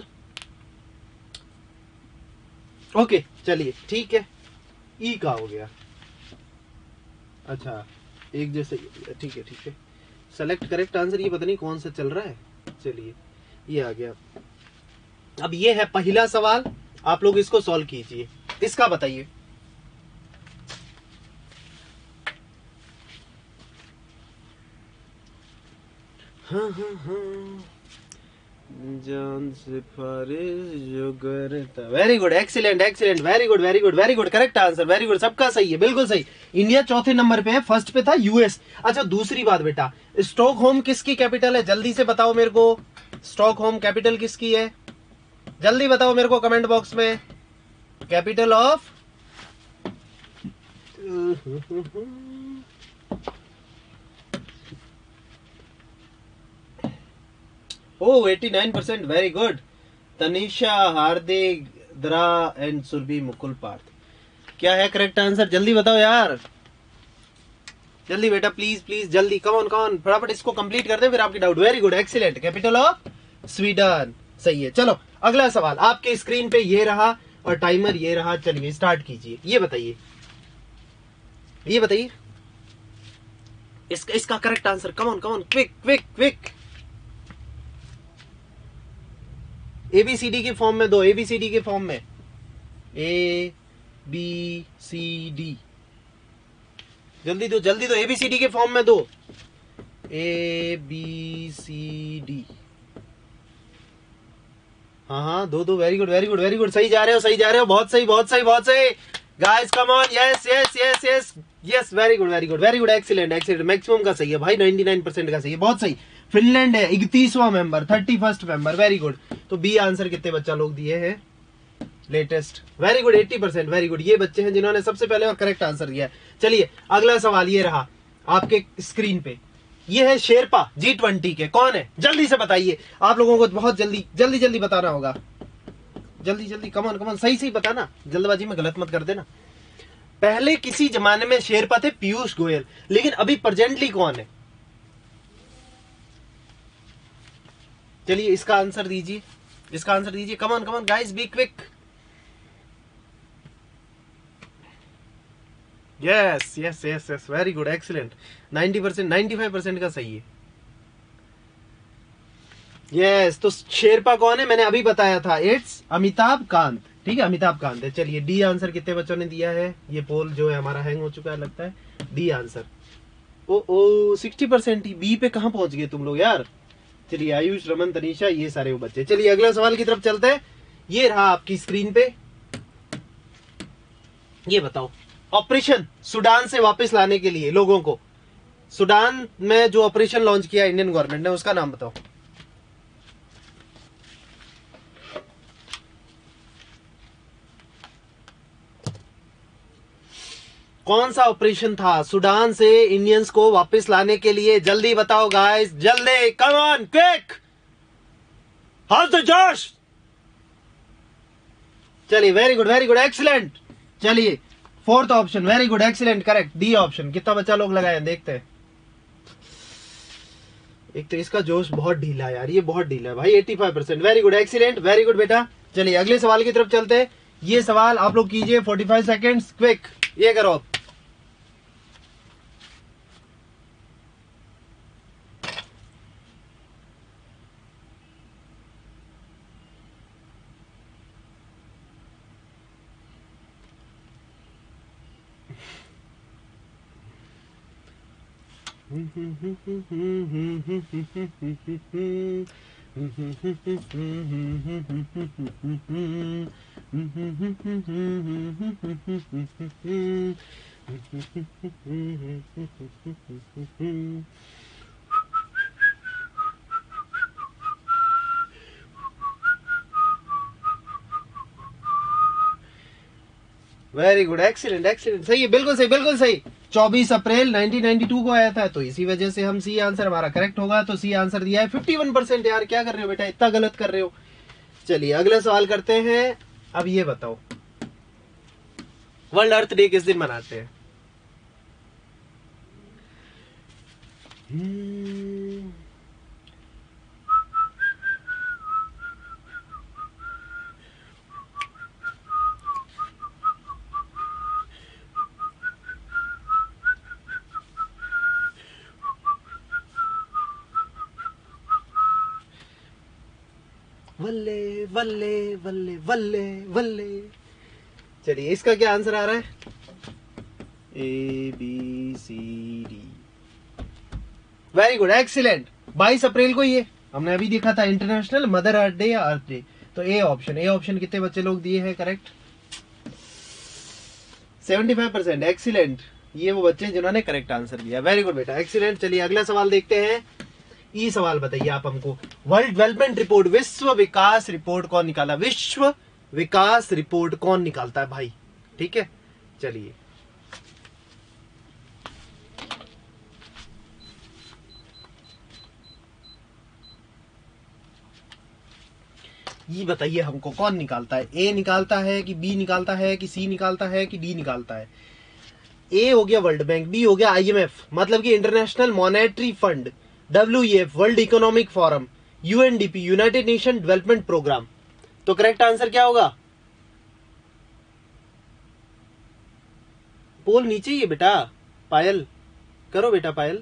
ओके चलिए, ठीक है। ई का हो गया, अच्छा एक जैसे, ठीक है ठीक है। सेलेक्ट करेक्ट आंसर, ये पता नहीं कौन सा चल रहा है। चलिए ये आ गया। अब ये है पहला सवाल, आप लोग इसको सॉल्व कीजिए। इसका बताइए, हाँ हाँ हाँ, जान से फारिज जो करता। Very good, excellent excellent, very good very good very good, correct answer, very good, सबका सही है, बिल्कुल सही। इंडिया चौथे नंबर पे है, फर्स्ट पे था यूएस। अच्छा दूसरी बात बेटा, स्टॉकहोम किसकी कैपिटल है? जल्दी से बताओ मेरे को, स्टॉकहोम कैपिटल किसकी है? जल्दी बताओ मेरे को कमेंट बॉक्स में। कैपिटल ऑफ ओ नवासी percent, very good. Tanisha, Hardik, द्रा एंड सुरभि, मुकुल पार्थ, क्या है करेक्ट आंसर? जल्दी बताओ यार, जल्दी बेटा, प्लीज प्लीज जल्दी, कम ऑन कम ऑन, फटाफट इसको कंप्लीट कर दे फिर आपकी doubt. Very good excellent, capital of Sweden, सही है। चलो अगला सवाल आपके स्क्रीन पे ये रहा और टाइमर ये रहा, चलिए स्टार्ट कीजिए। ये बताइए, ये बताइए इसका इसका correct answer, come on come on, quick quick quick. ABCD के फॉर्म में दो, एबीसीडी के फॉर्म में, ए बी सी डी, जल्दी दो जल्दी दो, एबीसीडी के फॉर्म में दो, ए बी सी डी, हाँ हाँ दो दो, very good very good very good, सही जा रहे हो सही जा रहे हो, बहुत सही बहुत सही बहुत सही। Guys come on, yes yes yes yes yes, very good very good very good, excellent excellent, maximum का सही है भाई, निन्यानवे परसेंट का सही है, बहुत सही। फिनलैंड है इकतीसवां member, thirty first member, very good. तो बी आंसर कितने बच्चा लोग दिए हैं? लेटेस्ट, वेरी गुड, अस्सी परसेंट, वेरी गुड। ये बच्चे हैं जिन्होंने सबसे पहले और करेक्ट आंसर दिया। चलिए अगला सवाल ये रहा आपके स्क्रीन पे, ये है शेरपा जी ट्वेंटी के, कौन है? जल्दी से बताइए, आप लोगों को बहुत जल्दी जल्दी जल्दी बताना होगा, जल्दी जल्दी, कमन कमन, सही सही बताना, जल्दबाजी में गलत मत कर देना। पहले किसी जमाने में शेरपा थे पीयूष गोयल, लेकिन अभी प्रेजेंटली कौन है? चलिए इसका आंसर दीजिए, इसका आंसर दीजिए, come on come on guys, be quick. Yes yes yes yes, very good excellent, नब्बे परसेंट पचानवे परसेंट का सही है। यस yes, तो शेरपा कौन है? मैंने अभी बताया था, इट्स अमिताभ कांत, ठीक है, अमिताभ कांत है। चलिए डी आंसर कितने बच्चों ने दिया है? ये पोल जो है हमारा हैंग हो चुका है लगता है, डी आंसर। ओ ओ साठ परसेंट ही, बी पे कहां पहुंच गए तुम लोग यार। चलिए आयुष, रमन, तनीषा, ये सारे वो बच्चे। चलिए अगला सवाल की तरफ चलते हैं। ये रहा आपकी स्क्रीन पे, ये बताओ, ऑपरेशन सूडान से वापस लाने के लिए लोगों को सूडान में जो ऑपरेशन लॉन्च किया इंडियन गवर्नमेंट ने, उसका नाम बताओ। कौन सा ऑपरेशन था सूडान से इंडियंस को वापस लाने के लिए? जल्दी बताओ गाइस, जल्दी, come on, quick, how the जोश। चलिए, very good, very good, excellent. चलिए, fourth option, very good, excellent, correct, D option. कितना बच्चा लोग लगाए, देखते हैं। एक तो इसका जोश बहुत ढीला है यार, ये बहुत ढीला है भाई, पचासी percent. Very good, excellent, very good बेटा। चलिए अगले सवाल की तरफ चलते हैं। ये सवाल आप लोग कीजिए, पैंतालीस सेकंड्स, क्विक, ये करो आप। वेरी गुड, एक्सीलेंट, एक्सीलेंट, सही है, बिल्कुल सही, बिल्कुल सही। चौबीस अप्रैल उन्नीस सौ बानवे को आया था, तो इसी वजह से हम सी आंसर हमारा करेक्ट होगा। तो सी आंसर दिया है इक्यावन परसेंट। यार क्या कर रहे हो बेटा, इतना गलत कर रहे हो। चलिए अगला सवाल करते हैं। अब ये बताओ, वर्ल्ड अर्थ डे किस दिन मनाते हैं? hmm. वल्ले वल्ले वल्ले वल्ले वल्ले। चलिए इसका क्या आंसर आ रहा है? A B C D. Very good, excellent. बाईस अप्रैल को ये हमने अभी देखा था, इंटरनेशनल मदर अर्थ डे या अर्थ डे। तो ए ऑप्शन, ए ऑप्शन कितने बच्चे लोग दिए हैं करेक्ट? पचहत्तर परसेंट, एक्सीलेंट। ये वो बच्चे जिन्होंने करेक्ट आंसर दिया। वेरी गुड बेटा, एक्सीलेंट। चलिए अगला सवाल देखते हैं। ये सवाल बताइए आप हमको, वर्ल्ड डेवलपमेंट रिपोर्ट, विश्व विकास रिपोर्ट कौन निकाला? विश्व विकास रिपोर्ट कौन निकालता है भाई? ठीक है, चलिए ये बताइए हमको, कौन निकालता है? ए निकालता है कि बी निकालता है कि सी निकालता है कि डी निकालता है? ए हो गया वर्ल्ड बैंक, बी हो गया आईएमएफ मतलब कि international monetary fund, W E F world economic forum, UNDP united nation development programme. तो करेक्ट आंसर क्या होगा? पोल नीचे ही है बेटा, पायल करो बेटा, पायल।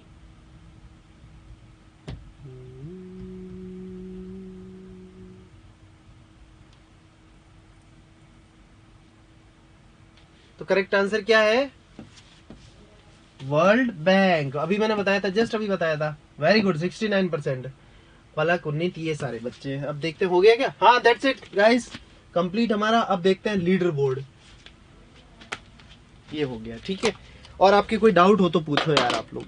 तो करेक्ट आंसर क्या है? World bank. अभी मैंने बताया था, जस्ट अभी बताया था। Very good, sixty nine percent. Palak, Unnit, ये सारे बच्चे। अब देखते हो गया क्या? हाँ, दैट्स इट गाइस, कंप्लीट हमारा। अब देखते हैं लीडर बोर्ड। ये हो गया, ठीक है। और आपके कोई डाउट हो तो पूछो यार, आप लोग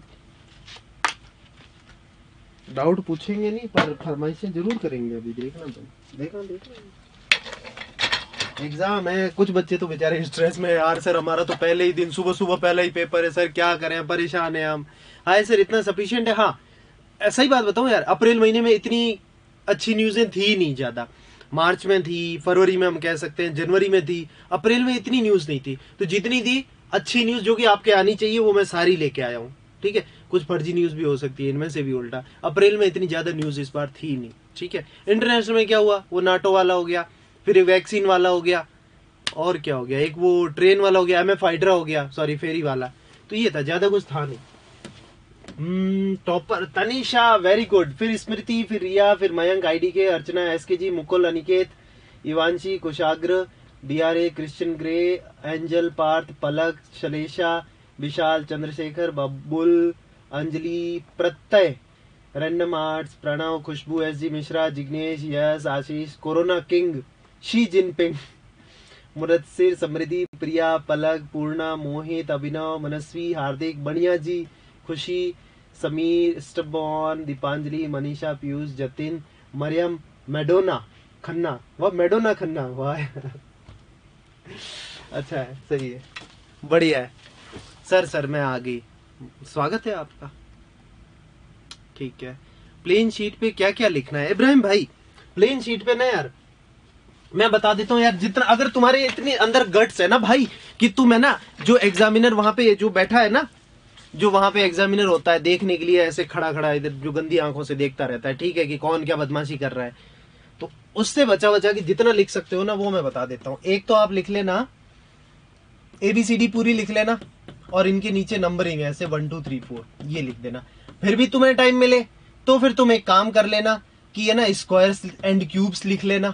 डाउट पूछेंगे नहीं पर फरमाइशें जरूर करेंगे। अभी देखना तुम, देखना देखना एग्जाम है। कुछ बच्चे तो बेचारे स्ट्रेस में, यार सर हमारा तो पहले ही दिन, सुबह सुबह पहला ही पेपर है सर, क्या करें, परेशान है हम। हाय सर, इतना सफिशिएंट है? हाँ, ऐसा ही बात बताऊं यार, अप्रैल महीने में इतनी अच्छी न्यूज़ें थी नहीं ज्यादा। मार्च में थी, फरवरी में हम कह सकते हैं, जनवरी में थी। अप्रैल में इतनी न्यूज नहीं थी। तो जितनी थी अच्छी न्यूज जो कि आपके आनी चाहिए, वो मैं सारी लेके आया हूँ। ठीक है, कुछ फर्जी न्यूज भी हो सकती है इनमें से भी उल्टा। अप्रैल में इतनी ज्यादा न्यूज इस बार थी नहीं। ठीक है, इंटरनेशनल में क्या हुआ? वो नाटो वाला हो गया, फिर वैक्सीन वाला हो गया, और क्या हो गया, एक वो ट्रेन वाला हो गया, एम एफ हाइड्रा हो गया, सॉरी फेरी वाला। तो ये था, ज्यादा कुछ था नहीं। Hmm topper Tanisha, very good. फिर स्मृति, फिर रिया, फिर Mayank, ID K, Archana, SK ji, Mukul, Aniket, Ivanshi, Kushagra, DRA, Christian Grey, Angel, Parth, Palak, Shalesha, Vishal, Chandrashekhar, Babbul, Anjali, Pratyay, random arts, Pranav, Khushboo, S G Mishra, Jignesh, Yash, Ashish, corona king, Xi Jinping, मुरत्सिर, समृद्धि, प्रिया, पलक, पूर्णा, मोहित, अभिनव, मनस्वी, हार्दिक, बनिया जी, खुशी, समीर, स्टबॉन, दीपांजलि, मनीषा, पीयूष, जतिन, मरियम, मेडोना खन्ना, वह मेडोना खन्ना, वाह अच्छा है, सही है, बढ़िया है। सर सर मैं आ गई, स्वागत है आपका। ठीक है, प्लेन शीट पे क्या क्या लिखना है इब्राहिम भाई? प्लेन शीट पे ना यार मैं बता देता हूँ यार, जितना अगर तुम्हारे इतनी अंदर गट्स है ना भाई कि तुम है ना, जो एग्जामिनर वहां पे जो बैठा है ना, जो वहां पे एग्जामिनर होता है देखने के लिए ऐसे खड़ा खड़ा इधर जो गंदी आंखों से देखता रहता है, ठीक है, कि कौन क्या बदमाशी कर रहा है, तो उससे बचा बचा कि जितना लिख सकते हो ना वो मैं बता देता हूँ। एक तो आप लिख लेना एबीसीडी पूरी लिख लेना, और इनके नीचे नंबरिंग है ऐसे वन टू थ्री फोर, ये लिख देना। फिर भी तुम्हें टाइम मिले तो फिर तुम एक काम कर लेना कि है ना स्क्वायर्स एंड क्यूब्स लिख लेना।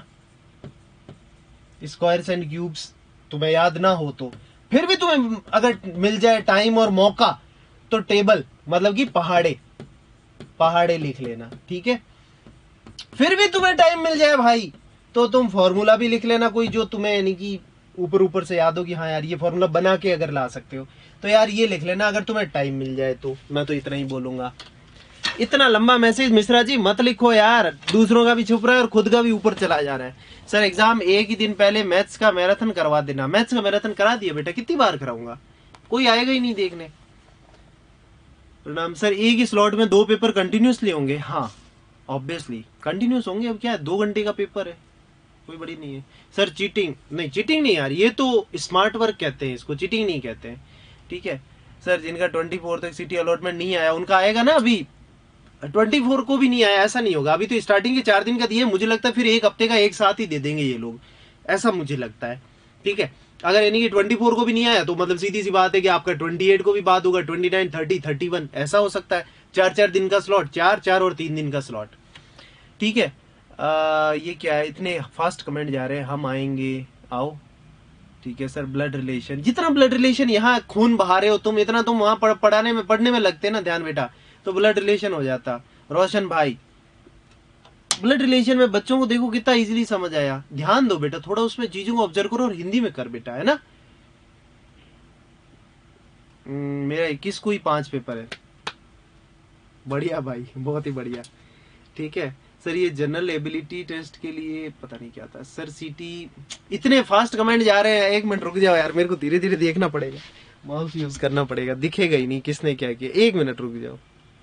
स्क्वायर्स एंड क्यूब्स तुम्हें याद ना हो तो फिर भी तुम्हें अगर मिल जाए टाइम और मौका तो टेबल मतलब कि पहाड़े पहाड़े लिख लेना, ठीक है। फिर भी तुम्हें टाइम मिल जाए भाई तो तुम फॉर्मूला भी लिख लेना कोई जो तुम्हें यानी कि ऊपर ऊपर से याद हो कि हाँ यार ये फॉर्मूला बना के अगर ला सकते हो तो यार ये लिख लेना अगर तुम्हें टाइम मिल जाए तो। मैं तो इतना ही बोलूंगा। इतना लंबा मैसेज मिश्रा जी मत लिखो यार, दूसरों का भी छुप रहा है और खुद का भी ऊपर चला जा रहा है। सर एग्जाम एक ही दिन पहले मैथ्स का मैराथन करवा देना। मैथ्स का मैराथन करा दिया बेटा, कितनी बार कराऊंगा, कोई आएगा ही नहीं देखने। प्रणाम सर, एक ही स्लॉट में दो पेपर कंटिन्यूसली होंगे? हाँ ऑब्वियसली कंटिन्यूस होंगे, अब क्या है, दो घंटे का पेपर है, कोई बड़ी नहीं है। सर चीटिंग नहीं, चीटिंग नहीं यार, ये तो स्मार्ट वर्क कहते हैं इसको, चीटिंग नहीं कहते हैं, ठीक है। सर जिनका ट्वेंटी फोर तक सिटी अलॉटमेंट नहीं आया उनका आएगा ना, अभी ट्वेंटी फोर को भी नहीं आया, ऐसा नहीं होगा, अभी तो स्टार्टिंग के चार दिन का दिए, मुझे लगता है फिर एक हफ्ते का एक साथ ही दे देंगे ये लोग, ऐसा मुझे लगता है, ठीक है। अगर यानी कि ट्वेंटी फोर को भी नहीं आया तो मतलब सीधी सी बात है कि आपका ट्वेंटी एट को भी बात होगा, twenty nine, thirty, thirty one, ऐसा हो सकता है। चार चार दिन का स्लॉट, चार चार और तीन दिन का स्लॉट, ठीक है। आ, ये क्या है, इतने फास्ट कमेंट जा रहे हैं, हम आएंगे, आओ, ठीक है। सर ब्लड रिलेशन, जितना ब्लड रिलेशन यहाँ खून बहा रहे हो तुम, इतना तुम वहां पढ़, पढ़ाने में पढ़ने में लगते ना ध्यान बेटा, तो ब्लड रिलेशन हो जाता। रोशन भाई ब्लड रिलेशन में बच्चों को देखो कितना इजीली समझ आया, ध्यान दो बेटा थोड़ा उसमें, चीजों को ऑब्जर्व करो और हिंदी में कर बेटा, है ना। मेरा इक्कीस को ही पांच पेपर है, बढ़िया भाई, बहुत ही बढ़िया, ठीक है। सर ये जनरल एबिलिटी टेस्ट के लिए पता नहीं क्या था। सर सीटी, इतने फास्ट कमेंट जा रहे हैं, एक मिनट रुक जाओ यार, मेरे को धीरे धीरे देखना पड़ेगा, माउस यूज करना पड़ेगा, दिखेगा ही नहीं किसने क्या किया, एक मिनट रुक जाओ।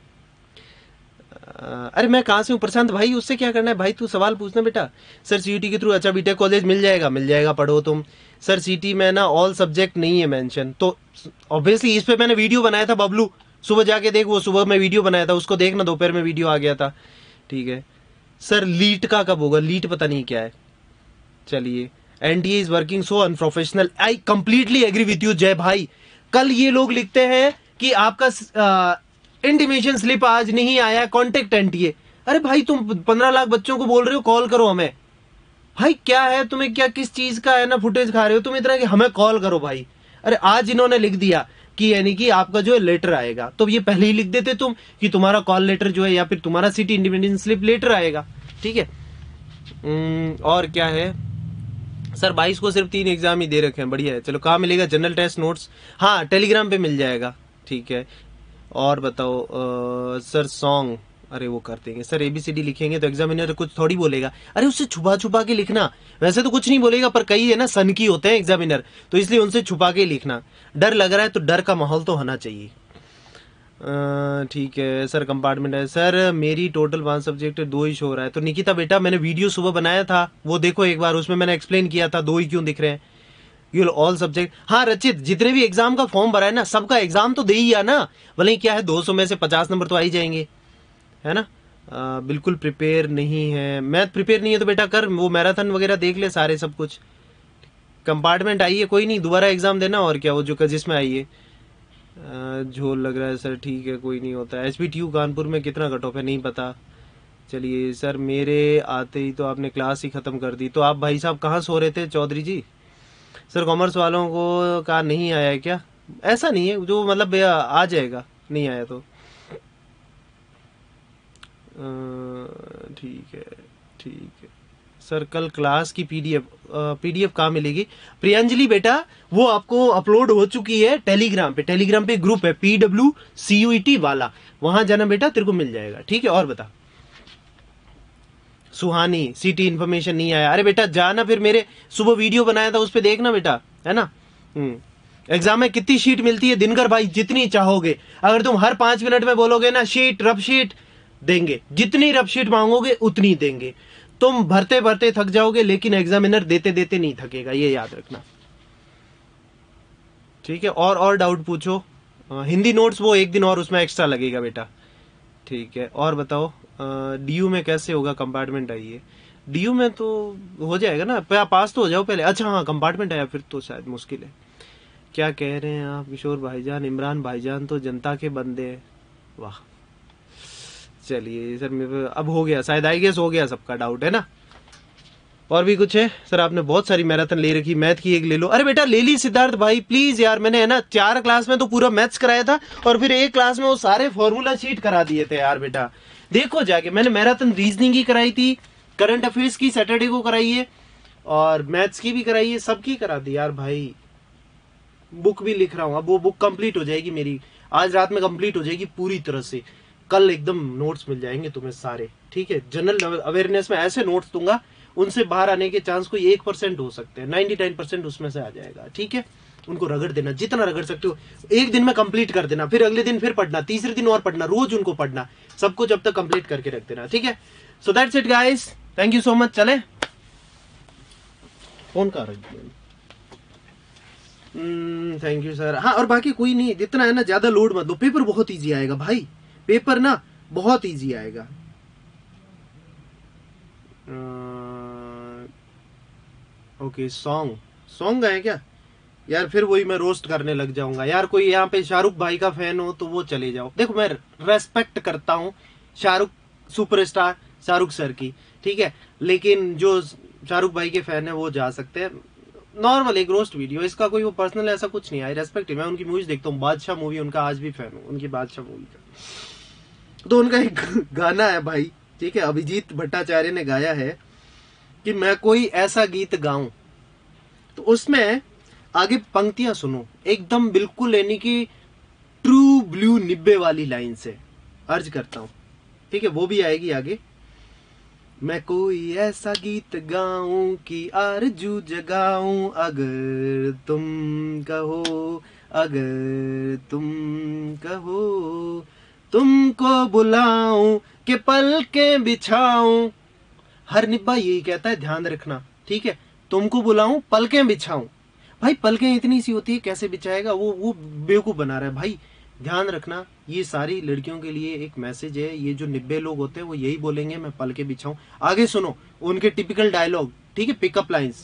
अरे मैं कहाँ से हूँ प्रशांत भाई, उससे क्या करना है भाई, तू सवाल पूछना बेटा। सर सीयूटी के थ्रू अच्छा बीटेक कॉलेज मिल जाएगा, मिल जाएगा, पढ़ो तुम। सर सीटी में ना ऑल सब्जेक्ट नहीं है मेंशन, तो ऑब्वियसली इस पे मैंने वीडियो बनाया था बबलू, सुबह जाके देख, वो सुबह में वीडियो बनाया था, उसको देखना, दोपहर में वीडियो आ गया था, ठीक है। सर लीट का कब होगा, लीट पता नहीं क्या है, चलिए। NTA is working so unprofessional, I completely agree with you Jai भाई। कल ये लोग लिखते हैं कि आपका इंटीमेशन स्लिप आज नहीं आया, कॉन्टेक्ट एनटीए। अरे भाई तुम पंद्रह लाख बच्चों को बोल रहे हो कॉल करो हमें, भाई क्या है तुम्हें, क्या किस चीज का है ना फुटेज खा रहे हो तुम इतना कि हमें कॉल करो भाई। अरे आज इन्होंने लिख दिया कि यानी कि आपका जो है लेटर आएगा, तो ये पहले ही लिख देते तुम कि तुम्हारा कॉल लेटर जो है या फिर तुम्हारा सिटी इंडिपेंडेंस स्लिप लेटर आएगा, ठीक है। और क्या है सर, बाईस को सिर्फ तीन एग्जाम ही दे रखे हैं, बढ़िया है। चलो कहाँ मिलेगा जनरल टेस्ट नोट्स? हाँ टेलीग्राम पे मिल जाएगा, ठीक है। और बताओ आ, सर सॉन्ग, अरे वो कर देंगे सर, एबीसीडी लिखेंगे तो एग्जामिनर कुछ थोड़ी बोलेगा, अरे उससे छुपा छुपा के लिखना, वैसे तो कुछ नहीं बोलेगा पर कई है ना सन की होते हैं एग्जामिनर, तो इसलिए उनसे छुपा के लिखना। डर लग रहा है तो डर का माहौल तो होना चाहिए, ठीक है। सर कंपार्टमेंट है, सर मेरी टोटल पांच सब्जेक्ट दो ही शो हो रहा है। तो निकिता बेटा मैंने वीडियो सुबह बनाया था, वो देखो एक बार, उसमें मैंने एक्सप्लेन किया था दो ही क्यों दिख रहे हैं, यू ऑल सब्जेक्ट। हाँ रचित, जितने भी एग्जाम का फॉर्म भरा है ना, सबका एग्जाम तो दे ही आ ना, भले क्या है दो सौ में से पचास नंबर तो आ ही जाएंगे, है ना। आ, बिल्कुल प्रिपेयर नहीं है, मैथ प्रिपेयर नहीं है तो बेटा कर, वो मैराथन वगैरह देख ले सारे सब कुछ। कंपार्टमेंट आई है, कोई नहीं दोबारा एग्जाम देना, और क्या वो जो जिसमें आई है। झोल लग रहा है सर, ठीक है कोई नहीं होता है। एसपीटीयू कानपुर में कितना कट ऑफ है नहीं पता। चलिए सर, मेरे आते ही तो आपने क्लास ही खत्म कर दी, तो आप भाई साहब कहाँ सो रहे थे चौधरी जी? सर कॉमर्स वालों को का नहीं आया है क्या? ऐसा नहीं है, जो मतलब आ जाएगा, नहीं आया तो ठीक है, ठीक है। सर कल क्लास की पीडीएफ पीडीएफ कहाँ मिलेगी? प्रियंजलि बेटा वो आपको अपलोड हो चुकी है टेलीग्राम पे। टेलीग्राम पे ग्रुप है पीडब्ल्यू सीयूईटी वाला, वहां जाना बेटा, तेरे को मिल जाएगा। ठीक है, और बता। सुहानी सीटी इन्फॉर्मेशन नहीं आया। अरे बेटा जाना, फिर मेरे सुबह वीडियो बनाया था उस पर देखना बेटा, है ना। हम्म एग्जाम में कितनी शीट मिलती है दिनकर भाई? जितनी चाहोगे। अगर तुम हर पांच मिनट में बोलोगे ना शीट रफ शीट, देंगे। जितनी रफ शीट मांगोगे उतनी देंगे। तुम भरते भरते थक जाओगे, लेकिन एग्जामिनर देते देते नहीं थकेगा, ये याद रखना। ठीक है, और और डाउट पूछो। आ, हिंदी नोट्स वो एक दिन और उसमें एक्स्ट्रा लगेगा बेटा। ठीक है, और बताओ डीयू में कैसे होगा? कंपार्टमेंट आई है डीयू में तो हो जाएगा ना, पास तो हो जाओ पहले। अच्छा हाँ, कंपार्टमेंट आया फिर तो शायद मुश्किल है। क्या कह रहे हैं आप किशोर भाईजान? इमरान भाईजान तो जनता के बंदे हैं। वाह, चलिए सर मेरे अब हो गया शायद, आई गेस हो गया सबका डाउट, है ना। और भी कुछ है? सर आपने बहुत सारी मैराथन ले रखी, मैथ की एक ले लो। अरे बेटा ले ली सिद्धार्थ भाई, प्लीज यार। मैंने है ना चार क्लास में तो पूरा मैथ्स कराया था, और फिर एक क्लास में वो सारे फॉर्मूला शीट करा दिए थे यार बेटा। देखो जाके, मैंने मैराथन रीजनिंग की कराई थी, करंट अफेयर्स की सैटरडे को कराई है, और मैथ्स की भी कराई है, सबकी करा दी यार भाई। बुक भी लिख रहा हूँ, अब वो बुक कंप्लीट हो जाएगी मेरी, आज रात में कंप्लीट हो जाएगी पूरी तरह से। कल एकदम नोट्स मिल जाएंगे तुम्हें सारे। ठीक है, जनरल अवेयरनेस में ऐसे नोट्स दूंगा, उनसे बाहर आने के चांस कोई एक परसेंट हो सकते हैं, नाइन्टी नाइन परसेंट उसमें से आ जाएगा। ठीक है, उनको रगड़ देना, जितना रगड़ सकते हो एक दिन में कंप्लीट कर देना, फिर अगले दिन फिर पढ़ना, तीसरे दिन और पढ़ना, रोज उनको पढ़ना, सबको जब तक कंप्लीट करके रख देना। ठीक है, so that's it guys, thank you so much. चले, फोन का रख थैंक यू सर। हाँ, और बाकी कोई नहीं, जितना है ना ज्यादा लोड मत लो, पेपर बहुत इजी आएगा भाई, पेपर ना बहुत इजी आएगा। ओके, सॉन्ग सॉन्ग गाए क्या यार? फिर वही मैं रोस्ट करने लग जाऊंगा यार। कोई यहाँ पे शाहरुख भाई का फैन हो तो वो चले जाओ। देखो मैं रेस्पेक्ट करता हूँ शाहरुख सुपरस्टार शाहरुख सर की, ठीक है, लेकिन जो शाहरुख भाई के फैन है वो जा सकते हैं। नॉर्मल एक रोस्ट वीडियो, इसका कोई वो पर्सनल ऐसा कुछ नहीं। आई रेस्पेक्ट, मैं उनकी मूवीज देखता हूँ, बादशाह मूवी उनका आज भी फैन हूँ, उनकी बादशाह मूवी का। तो उनका एक गाना है भाई, ठीक है, अभिजीत भट्टाचार्य ने गाया है कि मैं कोई ऐसा गीत गाऊं, तो उसमें आगे पंक्तियां सुनो एकदम बिल्कुल, यानी कि ट्रू ब्लू निब्बे वाली लाइन से अर्ज करता हूं। ठीक है, वो भी आएगी आगे। मैं कोई ऐसा गीत गाऊं कि आरजू जगाऊं, अगर तुम कहो, अगर तुम कहो, तुमको बुलाऊं कि पलकें बिछाऊं। हर निब्बा यही कहता है, ध्यान रखना। ठीक है, तुमको बुलाऊं पलकें बिछाऊं। भाई पलकें इतनी सी होती है, कैसे बिछाएगा वो वो बेवकूफ बना रहा है भाई। ध्यान रखना, ये सारी लड़कियों के लिए एक मैसेज है। ये जो निब्बे लोग होते हैं वो यही बोलेंगे मैं पलके बिछाऊं। आगे सुनो उनके टिपिकल डायलॉग, ठीक है, पिकअप लाइंस।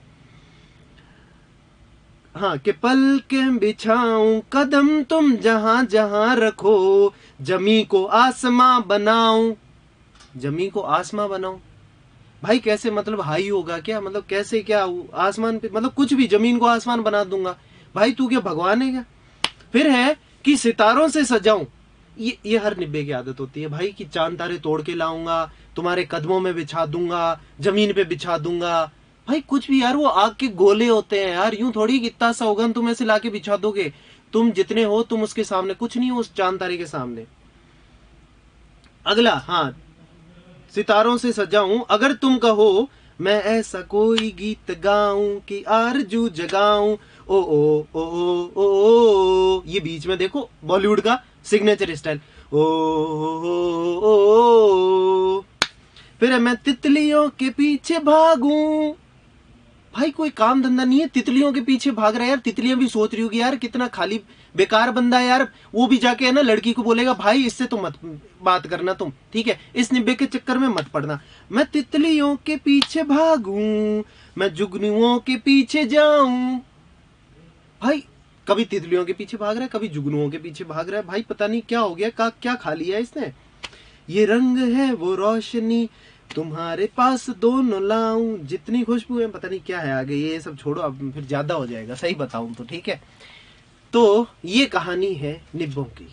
हाँ, कि पलके बिछाऊं, कदम तुम जहां जहां रखो, जमी को आसमां बनाऊं। जमी को आसमां बनाऊं भाई कैसे? मतलब हाई होगा क्या? मतलब कैसे? क्या आसमान पे? मतलब कुछ भी, जमीन को आसमान बना दूंगा। भाई तू क्या भगवान है क्या? फिर है कि सितारों से सजाऊं। ये ये हर निब्बे की आदत होती है भाई, कि चांद तारे तोड़ के लाऊंगा, तुम्हारे कदमों में बिछा दूंगा, जमीन पे बिछा दूंगा। भाई कुछ भी यार, वो आग के गोले होते हैं यार, यूं थोड़ी कितना सा होगा तुम ऐसे लाके बिछा दोगे। तुम जितने हो तुम उसके सामने कुछ नहीं हो, उस चांद तारे के सामने। अगला, हाँ, सितारों से सजाऊं, अगर तुम कहो, मैं ऐसा कोई गीत गाऊं कि आरजू जगाऊं। ओ ओ ओ ओ ओ ओ, ये बीच में देखो बॉलीवुड का सिग्नेचर स्टाइल, ओ ओ ओ ओ। फिर मैं तितलियों के पीछे भागूं। भाई कोई काम धंधा नहीं है, तितलियों के पीछे भाग रहा है यार। तितलियां भी सोच रही होगी यार कितना खाली बेकार बंदा है यार। वो भी जाके है ना लड़की को बोलेगा भाई इससे तो मत बात करना तुम, ठीक है, इस निब्बे के चक्कर में मत पड़ना। मैं तितलियों के पीछे भागूं, मैं जुगनुओं के पीछे जाऊं। भाई कभी तितलियों के पीछे भाग रहा है, कभी जुगनुओं के पीछे भाग रहा है। भाई पता नहीं क्या हो गया, का क्या खा लिया इसने। ये रंग है वो रोशनी, तुम्हारे पास दोनों लाऊं, जितनी खुशबू है, पता नहीं क्या है आगे। ये सब छोड़ो, अब फिर ज्यादा हो जाएगा सही बताऊं तो, ठीक है। तो ये कहानी है निब्बों की।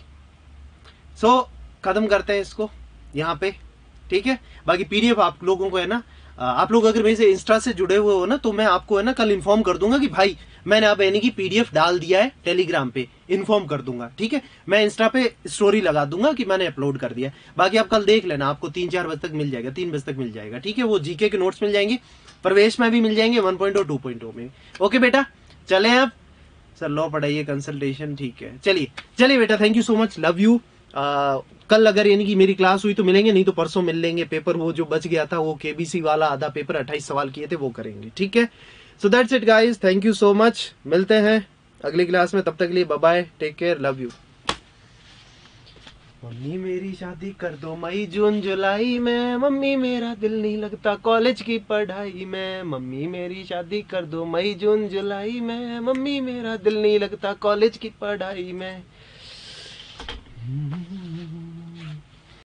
सो खत्म करते हैं इसको यहाँ पे, ठीक है। बाकी पीडीएफ आप लोगों को है ना आप लोग अगर मेरे से इंस्टा से जुड़े हुए हो ना, तो मैं आपको है ना कल इन्फॉर्म कर दूंगा कि भाई मैंने अब यानी कि पीडीएफ डाल दिया है टेलीग्राम पे, इन्फॉर्म कर दूंगा, ठीक है। मैं इंस्टा पे स्टोरी लगा दूंगा कि मैंने अपलोड कर दिया। बाकी आप कल देख लेना, आपको तीन चार बजे तक मिल जाएगा, तीन बजे तक मिल जाएगा, ठीक है। वो जीके के नोट्स मिल जाएंगे, प्रवेश में भी मिल जाएंगे, one point o two point ओ में। ओके बेटा, चले आप सर लॉ पढ़ाइए, कंसल्टेशन, ठीक है। चलिए चलिए बेटा, thank you so much, love you. कल अगर यानी कि मेरी क्लास हुई तो मिलेंगे, नहीं तो परसों मिल लेंगे। पेपर वो जो बच गया था, वो केबीसी वाला आधा पेपर अट्ठाईस सवाल किए थे, वो करेंगे, ठीक है। So that's it guys, thank you so much, मिलते हैं अगली क्लास में, तब तक के लिए bye bye, take care, love you. Mummy मेरी शादी कर दो मई जून जुलाई में, मम्मी मेरा दिल नहीं लगता कॉलेज की पढ़ाई में, मम्मी मेरी शादी कर दो मई जून जुलाई में, मम्मी मेरा दिल नहीं लगता कॉलेज की पढ़ाई में।